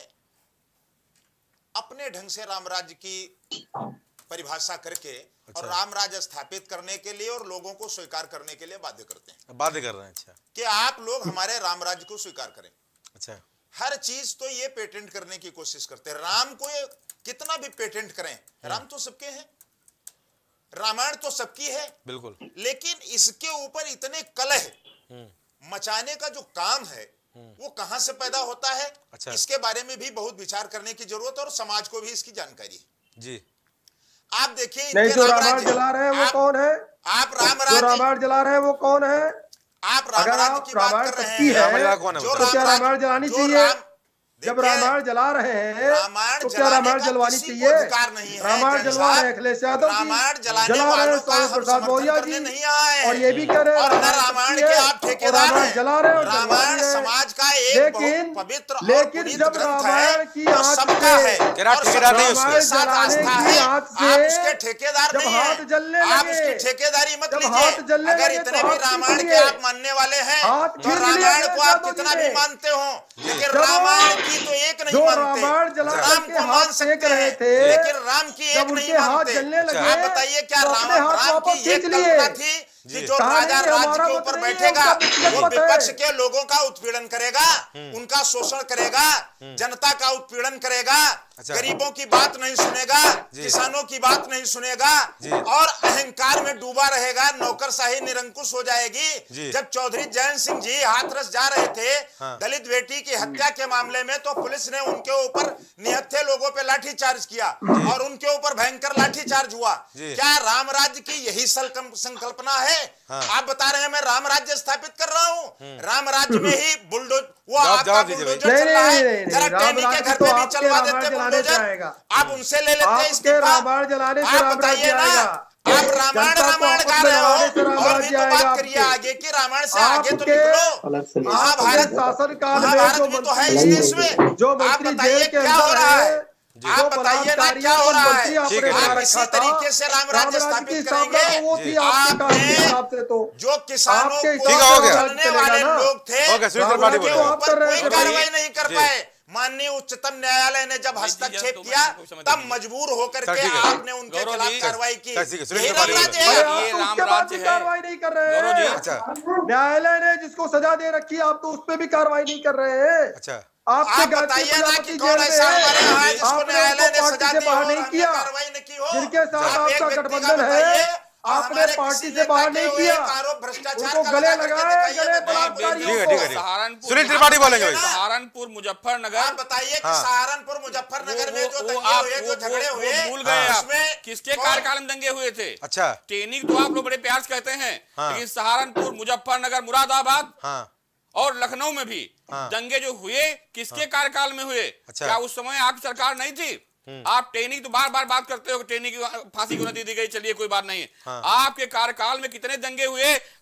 अपने ढंग से राम राज्य की परिभाषा करके और राम राज्य स्थापित करने के लिए और लोगों को स्वीकार करने के लिए बाध्य करते हैं। बाध्य कर रहे हैं, अच्छा, कि आप लोग हमारे राम राज्य को स्वीकार करें। अच्छा, हर चीज तो ये पेटेंट करने की कोशिश करते हैं। राम को ये कितना भी पेटेंट करें, राम तो सबके हैं, रामायण तो सबकी है, बिल्कुल, लेकिन इसके ऊपर इतने कलह मचाने का जो काम है वो कहां से पैदा होता है, अच्छा, इसके बारे में भी बहुत विचार करने की जरूरत है और समाज को भी इसकी जानकारी है। जी आप देखिए जो रामायण जला रहे हैं वो कौन है? आप रामायण जला रहे हैं वो कौन है? आप रामायण की बात कर रहे हैं, तो क्या रामायण जलानी चाहिए? जब रामायण जला रहे हैं तो क्या रामायण जलवानी चाहिए? रामायण जलवा रहे हैं अखिलेश यादव जी, जला रहे हैं स्वामी प्रसाद मौर्य जी, और ये भी कह रहे हैं रामायण के आप ठेकेदार हैं। जला रहे हैं, रामायण समाज का एक बहुत पवित्र और पुनीत ग्रंथ है, वो सबका है और उसके साथ आस्था है। आप उसके ठेकेदार नहीं हैं, आप उसकी ठेकेदारी मत लीजिए। अगर इतने भी रामायण के आप मानने वाले हैं तो रामायण को आप कितना भी मानते हो, लेकिन रामायण की तो एक नहीं मानते। राम को मान सकते हैं लेकिन राम की एक नहीं मानते। आप बताइए क्या राम की एक कल्पना थी कि जो राजा राज्य के ऊपर बैठेगा वो विपक्ष के लोगों का उत्पीड़न करेगा, उनका शोषण करेगा, जनता का उत्पीड़न करेगा, गरीबों की बात नहीं सुनेगा, किसानों की बात नहीं सुनेगा और अहंकार में डूबा रहेगा, नौकरशाही निरंकुश हो जाएगी। जब चौधरी जयंत सिंह जी हाथरस जा रहे थे दलित बेटी की हत्या के मामले में, तो पुलिस ने उनके ऊपर निहत्थे लोगों पे लाठीचार्ज किया और उनके ऊपर भयंकर लाठीचार्ज हुआ। क्या राम राज्य की यही संकल्पना है? आप बता रहे हैं मैं राम राज्य स्थापित कर रहा हूँ, राम राज्य में ही बुलडोज वो आपका बुलडोजर चल रहा है। जरा टेनी के घर पे भी चलवा देते बुलडोजर, आप उनसे ले लेते इस्तीफा। आप बताइए ना, आप रामायण गा रहे हो और भी तो बात करिए आगे की, रामायण से आगे तो निकलो। महाभारत भी तो है इस देश में। आप बताइए क्या हो रहा है, आप बताइए ना क्या हो रहा है। आप इसी तरीके से राम राज्य स्थापित करेंगे। आपने जो किसानों को बोलने वाले लोग थे उनके ऊपर कोई कार्रवाई नहीं कर पाए। माननीय उच्चतम न्यायालय ने जब हस्तक्षेप किया तब मजबूर होकर के आपने उनके खिलाफ कार्रवाई की। ये राम राज्य है, कार्रवाई नहीं कर रहे हैं। न्यायालय ने जिसको सजा दे रखी है आप तो उस पर भी कार्रवाई नहीं कर रहे हैं। अच्छा, आप बताइए ना कि कौन ऐसा हमारे यहाँ है जिसको न्यायालय ने सजा दी बाहर नहीं किया, कार्रवाई नहीं की हो, जिनके साथ आपका गठबंधन है आपने पार्टी से बाहर नहीं किया, उनको गले लगाए, गले सुनील त्रिपाठी बोलेंगे। सहारनपुर मुजफ्फरनगर, आप बताइए कि सहारनपुर मुजफ्फरनगर में जो दंगे हुए, जो झगड़े हुए, भूल गए उसमें किसके कार्यकाल में दंगे हुए थे? अच्छा, टेनिंग तो आप लोग बड़े प्यार से कहते हैं, लेकिन सहारनपुर, मुजफ्फरनगर, मुरादाबाद और लखनऊ में भी दंगे जो हुए किसके कार्यकाल में हुए? क्या उस समय आपकी सरकार नहीं थी? आप टेनी तो बार बार बात करते हो कि टेनी की फांसी क्यों नहीं दी गई, चलिए कोई बात नहीं है। आपके कार्यकाल में कितने दंगे हुए?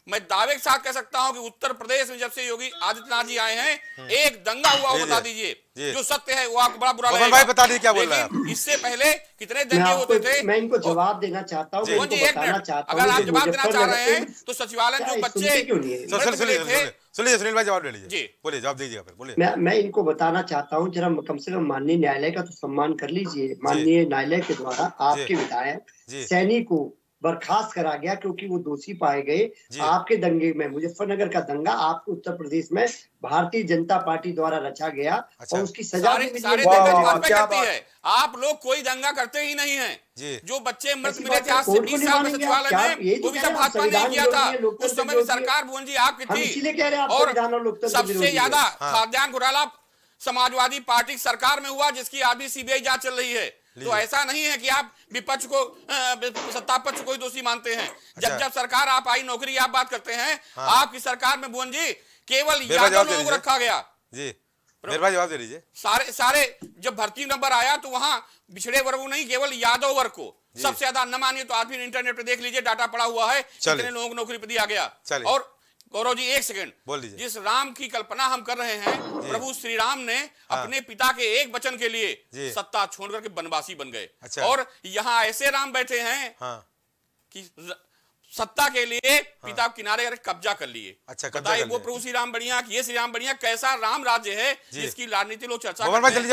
मैं दावे के साथ कह सकता हूं कि उत्तर प्रदेश में जब से योगी आदित्यनाथ जी आए हैं एक दंगा हुआ हो बता दीजिए, जो सत्य है वो आपको बड़ा बुरा लगेगा। भाई बता दीजिए क्या बोल रहा है। इससे पहले कितने दंगे होते थे। मैं इनको जवाब देना चाहता हूँ, अगर आप जवाब देना चाह रहे हैं तो सचिवालय में जो बच्चे सुनिए सुनील भाई जवाब ले लीजिए, बोलिए जवाब दीजिएगा फिर बोलिए। मैं इनको बताना चाहता हूँ, जरा कम से कम माननीय न्यायालय का तो सम्मान कर लीजिए। माननीय न्यायालय के द्वारा आपके विधायक सैनी को बर्खास्त करा गया क्योंकि वो दोषी पाए गए आपके दंगे में। मुजफ्फरनगर का दंगा आपके उत्तर प्रदेश में भारतीय जनता पार्टी द्वारा रचा गया और उसकी सजा भी मिली है। आप लोग कोई दंगा करते ही नहीं है। जो बच्चे मृत मिले थे आज से 20 साल में सचिवालय में, वो भी सब भाजपा ने किया था। उस समय भी सरकार भुवन जी आपकी थी और सबसे ज्यादा खाद्यान्न घोटाला समाजवादी पार्टी की सरकार में हुआ, जिसकी अभी सीबीआई जांच चल रही है। तो ऐसा नहीं है कि आप विपक्ष को सत्ता पक्ष को ही दोषी मानते हैं। जब सरकार आप आई नौकरी आप बात करते हैं, आपकी सरकार में भुवन जी केवल यादव लोगों को रखा गया जी। जवाब दे दीजिए। सारे जब भर्ती नंबर आया तो वहां पिछड़े वर्ग को नहीं, केवल यादव वर्ग को सबसे ज्यादा। न मानिए तो आप भी इंटरनेट पे देख लीजिए, डाटा पड़ा हुआ है कितने लोगों को नौकरी पे दिया गया। और गौरव जी एक सेकंड बोल दीजिए। जिस राम की कल्पना हम कर रहे हैं, प्रभु श्री राम ने अपने पिता के एक वचन के लिए सत्ता छोड़ करके वनवासी बन गए। और यहाँ ऐसे राम बैठे हैं कि सत्ता के लिए पिता किनारे करके कब्जा कर लिए। बताइए वो प्रभु श्री राम बढ़िया कि ये श्री राम बढ़िया, कैसा राम राज्य है जिसकी राजनीति लोग चर्चा करते हैं।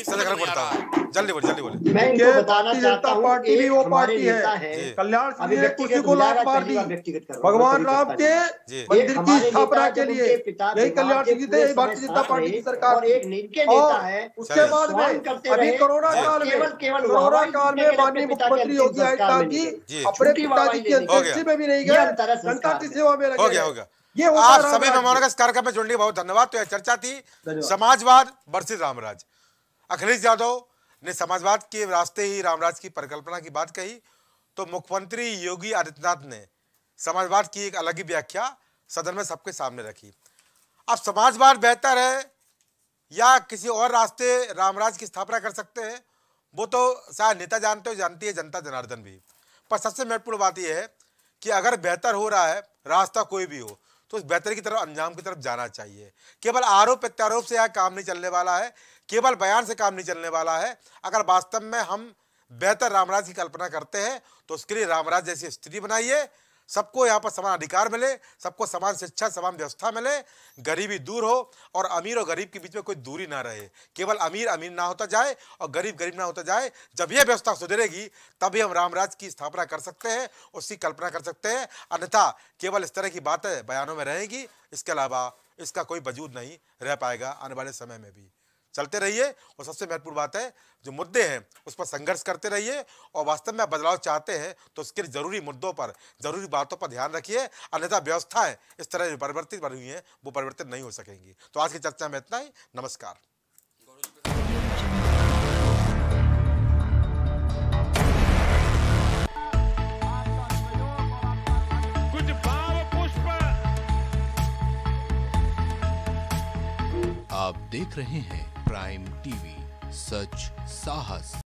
जल्दी बोलिए। मैं इनको बताना चाहता हूं, पार्टी भी वो पार्टी है कल्याण सिंह ने किसी को लात मार दी भगवान राम के मंदिर की स्थापना के लिए। यही कल्याण सिंह थे, यही भारतीय जनता पार्टी की सरकार। और एक नीचे नेता है। उसके बाद में अभी कोरोना काल में माननीय मुख्यमंत्री योगी आदित्यनाथ जी अपने पिताजी की अंत्येष्टि में भी नहीं गए, जनता की सेवा में लगे। हो गया। ये आप सभी मेहमानों का इस कार्यक्रम में जुड़ने के बहुत धन्यवाद। तो यह चर्चा थी समाजवाद वर्सेस रामराज। अखिलेश यादव ने समाजवाद के रास्ते ही रामराज की परिकल्पना की बात कही, तो मुख्यमंत्री योगी आदित्यनाथ ने समाजवाद की एक अलग ही व्याख्या सदन में सबके सामने रखी। अब समाजवाद बेहतर है या किसी और रास्ते रामराज की स्थापना कर सकते हैं, वो तो शायद नेता जानते हो, जानती है जनता जनार्दन भी। पर सबसे महत्वपूर्ण बात यह है कि अगर बेहतर हो रहा है रास्ता कोई भी हो, तो उस बेहतरी की तरफ, अंजाम की तरफ जाना चाहिए। केवल आरोप प्रत्यारोप से यहाँ काम नहीं चलने वाला है, केवल बयान से काम नहीं चलने वाला है। अगर वास्तव में हम बेहतर रामराज की कल्पना करते हैं तो उसके लिए रामराज जैसी स्थिति बनाइए, सबको यहाँ पर समान अधिकार मिले, सबको समान शिक्षा, समान व्यवस्था मिले, गरीबी दूर हो और अमीर और गरीब के बीच में कोई दूरी ना रहे। केवल अमीर अमीर ना होता जाए और गरीब गरीब ना होता जाए। जब यह व्यवस्था सुधरेगी तभी हम रामराज की स्थापना कर सकते हैं, उसकी कल्पना कर सकते हैं। अन्यथा केवल इस तरह की बातें बयानों में रहेंगी, इसके अलावा इसका कोई वजूद नहीं रह पाएगा आने वाले समय में भी। चलते रहिए और सबसे महत्वपूर्ण बात है, जो मुद्दे हैं उस पर संघर्ष करते रहिए और वास्तव में बदलाव चाहते हैं तो उसके जरूरी मुद्दों पर, जरूरी बातों पर ध्यान रखिए। अन्यथा व्यवस्थाएं इस तरह जो परिवर्तित बनी हुई हैं वो परिवर्तित नहीं हो सकेंगी। तो आज की चर्चा में इतना ही। नमस्कार। आप देख रहे हैं प्राइम टीवी, सच साहस।